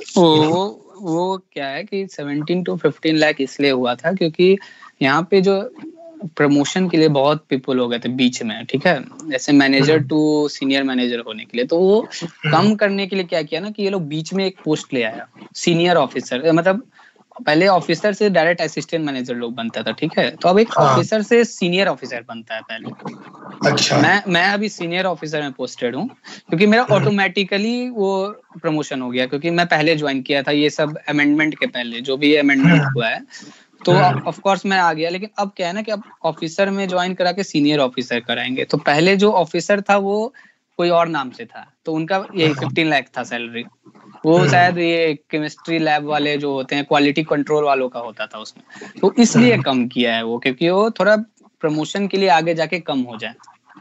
वो क्या है कि 17 to 15 लाख इसलिए हुआ था क्योंकि यहाँ पे जो प्रमोशन के लिए बहुत पीपल हो गए थे बीच में, ठीक है, जैसे मैनेजर टू सीनियर मैनेजर होने के लिए, तो वो कम करने के लिए क्या किया ना कि ये लोग बीच में एक पोस्ट ले आया सीनियर ऑफिसर, मतलब पहले ऑफिसर से डायरेक्ट असिस्टेंट मैनेजर लोग बनता था, ठीक है, तो अब एक ऑफिसर से सीनियर ऑफिसर बनता है पहले। अच्छा। मैं अभी सीनियर ऑफिसर में पोस्टेड हूँ क्योंकि मेरा ऑटोमेटिकली वो प्रमोशन हो गया, क्योंकि मैं पहले ज्वाइन किया था ये सब अमेंडमेंट के पहले, जो भी अमेंडमेंट हुआ है तो ऑफ कोर्स मैं आ गया। लेकिन अब क्या है ना कि अब ऑफिसर में ज्वाइन करा के सीनियर ऑफिसर कराएंगे, तो पहले जो ऑफिसर था वो कोई और नाम से था, तो उनका यही 15 लाख था सैलरी। वो शायद ये केमिस्ट्री लैब वाले जो होते हैं, क्वालिटी कंट्रोल वालों का होता था उसमें, तो इसलिए कम किया है वो, क्योंकि वो थोड़ा प्रमोशन के लिए आगे जाके कम हो जाए,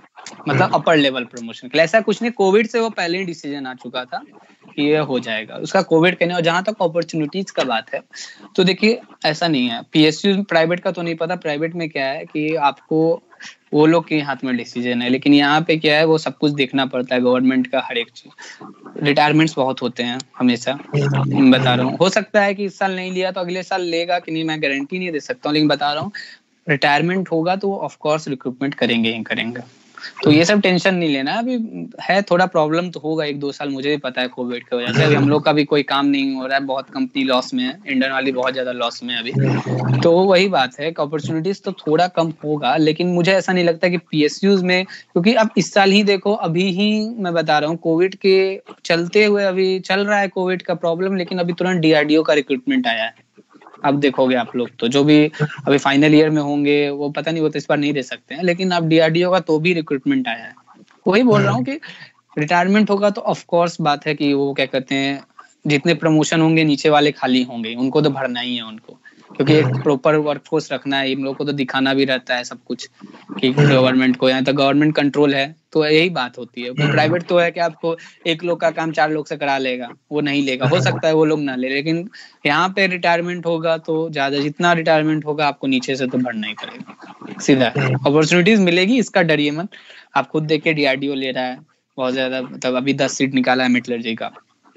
मतलब अपर लेवल प्रमोशन के लिए। ऐसा कुछ नहीं, कोविड से वो पहले ही डिसीजन आ चुका था कि ये हो जाएगा, उसका कोविड कहने। और जहां तक अपॉर्चुनिटीज का बात है तो देखिए ऐसा नहीं है, पीएसयू प्राइवेट का तो नहीं पता, प्राइवेट में क्या है कि आपको वो लोग के हाथ में डिसीजन है, लेकिन यहाँ पे क्या है वो सब कुछ देखना पड़ता है गवर्नमेंट का, हर एक चीज। रिटायरमेंट्स बहुत होते हैं हमेशा, बता रहा हूँ। हो सकता है कि इस साल नहीं लिया तो अगले साल लेगा कि नहीं, मैं गारंटी नहीं दे सकता हूँ, लेकिन बता रहा हूँ रिटायरमेंट होगा तो ऑफ कोर्स रिक्रूटमेंट करेंगे ही करेंगे। तो ये सब टेंशन नहीं लेना। अभी है थोड़ा प्रॉब्लम तो होगा 1-2 साल, मुझे भी पता है कोविड की वजह से अभी हम लोग का भी कोई काम नहीं हो रहा है, बहुत कंपनी लॉस में है, इंडियन वाली बहुत ज्यादा लॉस में है अभी। तो वही बात है कि अपॉर्चुनिटीज तो थोड़ा कम होगा, लेकिन मुझे ऐसा नहीं लगता कि पीएसयूज में, क्योंकि अब इस साल ही देखो, अभी ही मैं बता रहा हूँ कोविड के चलते हुए अभी चल रहा है कोविड का प्रॉब्लम, लेकिन अभी तुरंत डीआरडीओ का रिक्रूटमेंट आया है। अब देखोगे आप लोग तो जो भी अभी फाइनल ईयर में होंगे वो पता नहीं, वो तो इस बार नहीं दे सकते हैं, लेकिन अब डीआरडीओ का तो भी रिक्रूटमेंट आया है। वही बोल रहा हूँ कि रिटायरमेंट होगा तो ऑफ कोर्स बात है कि वो क्या कहते हैं, जितने प्रमोशन होंगे नीचे वाले खाली होंगे, उनको तो भरना ही है उनको, क्योंकि एक प्रॉपर वर्कफोर्स रखना है, इन लोगों को तो दिखाना भी रहता है सब कुछ कि गवर्नमेंट को, यहाँ तो गवर्नमेंट कंट्रोल है, तो यही बात होती है। प्राइवेट तो है कि आपको 1 लोग का काम 4 लोग से करा लेगा, वो नहीं लेगा, हो सकता है वो लोग ना ले, लेकिन यहाँ पे रिटायरमेंट होगा तो ज्यादा, जितना रिटायरमेंट होगा आपको नीचे से तो भरना ही पड़ेगा, सीधा। अपॉर्चुनिटीज मिलेगी, इसका डरिए मत। आप खुद देखिए डीआरडीओ ले रहा है बहुत ज्यादा, मतलब अभी 10 सीट निकाला है मेटलर्जी का,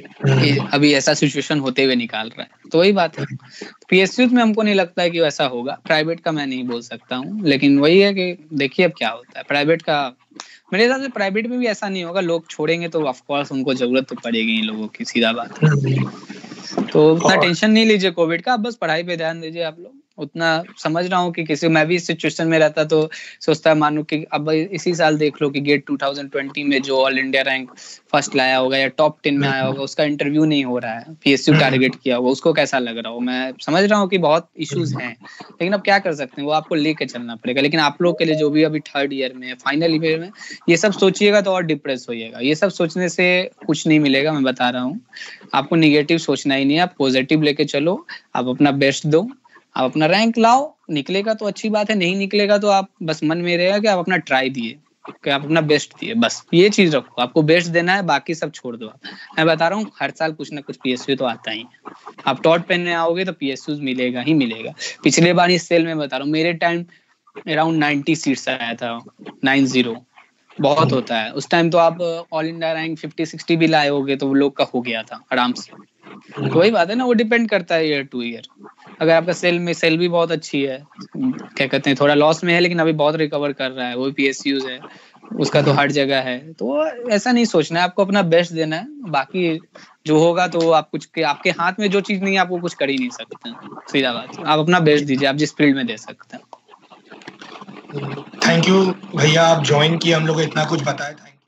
अभी ऐसा सिचुएशन होते हुए निकाल रहा है, तो वही बात है। पीएसयू में हमको नहीं लगता है कि वैसा होगा, प्राइवेट का मैं नहीं बोल सकता हूँ, लेकिन वही है कि देखिए अब क्या होता है। प्राइवेट का मेरे हिसाब से प्राइवेट में भी ऐसा नहीं होगा, लोग छोड़ेंगे तो ऑफ कोर्स उनको जरूरत तो पड़ेगी इन लोगों की, सीधा बात है। तो उतना टेंशन नहीं लीजिए कोविड का, बस पढ़ाई पे ध्यान दीजिए आप लोग। उतना समझ रहा हूँ कि किसी, मैं भी इस सिचुएशन में रहता तो सोचता मानो कि अब इसी साल देख लो कि गेट 2020 में जो ऑल इंडिया रैंक फर्स्ट लाया होगा या टॉप 10 में आया होगा, उसका इंटरव्यू नहीं हो रहा है, पीएसयू टारगेट किया होगा, उसको कैसा लग रहा हो। मैं समझ रहा हूँ कि बहुत इश्यूज हैं, लेकिन अब क्या कर सकते हैं, वो आपको लेके चलना पड़ेगा। लेकिन आप लोग के लिए जो भी अभी 3rd ईयर में, फाइनल ईयर में ये सब सोचिएगा तो और डिप्रेस होइएगा। ये सब सोचने से कुछ नहीं मिलेगा, मैं बता रहा हूँ। आपको निगेटिव सोचना ही नहीं है, आप पॉजिटिव लेके चलो, आप अपना बेस्ट दो, आप अपना रैंक लाओ। निकलेगा तो अच्छी बात है, नहीं निकलेगा तो आप बस मन में रहेगा कि आप अपना ट्राई दिए, कि आप अपना बेस्ट दिए, बस ये चीज रखो, आपको बेस्ट देना है, बाकी सब छोड़ दो। मैं बता रहा हूँ हर साल कुछ ना कुछ पीएसयू तो आता ही है। आप टॉप 10 में आओगे तो पीएसयू मिलेगा ही मिलेगा। पिछले बार इस सेल में बता रहा हूँ, मेरे टाइम अराउंड 90 सीट्स आया था, 90 बहुत होता है उस टाइम। तो आप ऑल इंडिया रैंक 50-60 भी लाए होगे तो वो लोग का हो गया था आराम से। तो वही बात है ना, वो डिपेंड करता है ईयर टू ईयर। अगर आपका सेल भी बहुत अच्छी है, क्या कहते हैं, थोड़ा लॉस में है लेकिन अभी बहुत रिकवर कर रहा है, वो पीएसयूज है, उसका तो हर जगह है। तो ऐसा नहीं सोचना है, आपको अपना बेस्ट देना है, बाकी जो होगा तो आप कुछ के आपके हाथ में जो चीज नहीं है आपको कुछ कर ही नहीं सकते। सीधा बात, आप अपना बेस्ट दीजिए, आप जिस फील्ड में दे सकते हैं। थैंक यू भैया, आप ज्वाइन किए, हम लोग को इतना कुछ बताया। Thank you.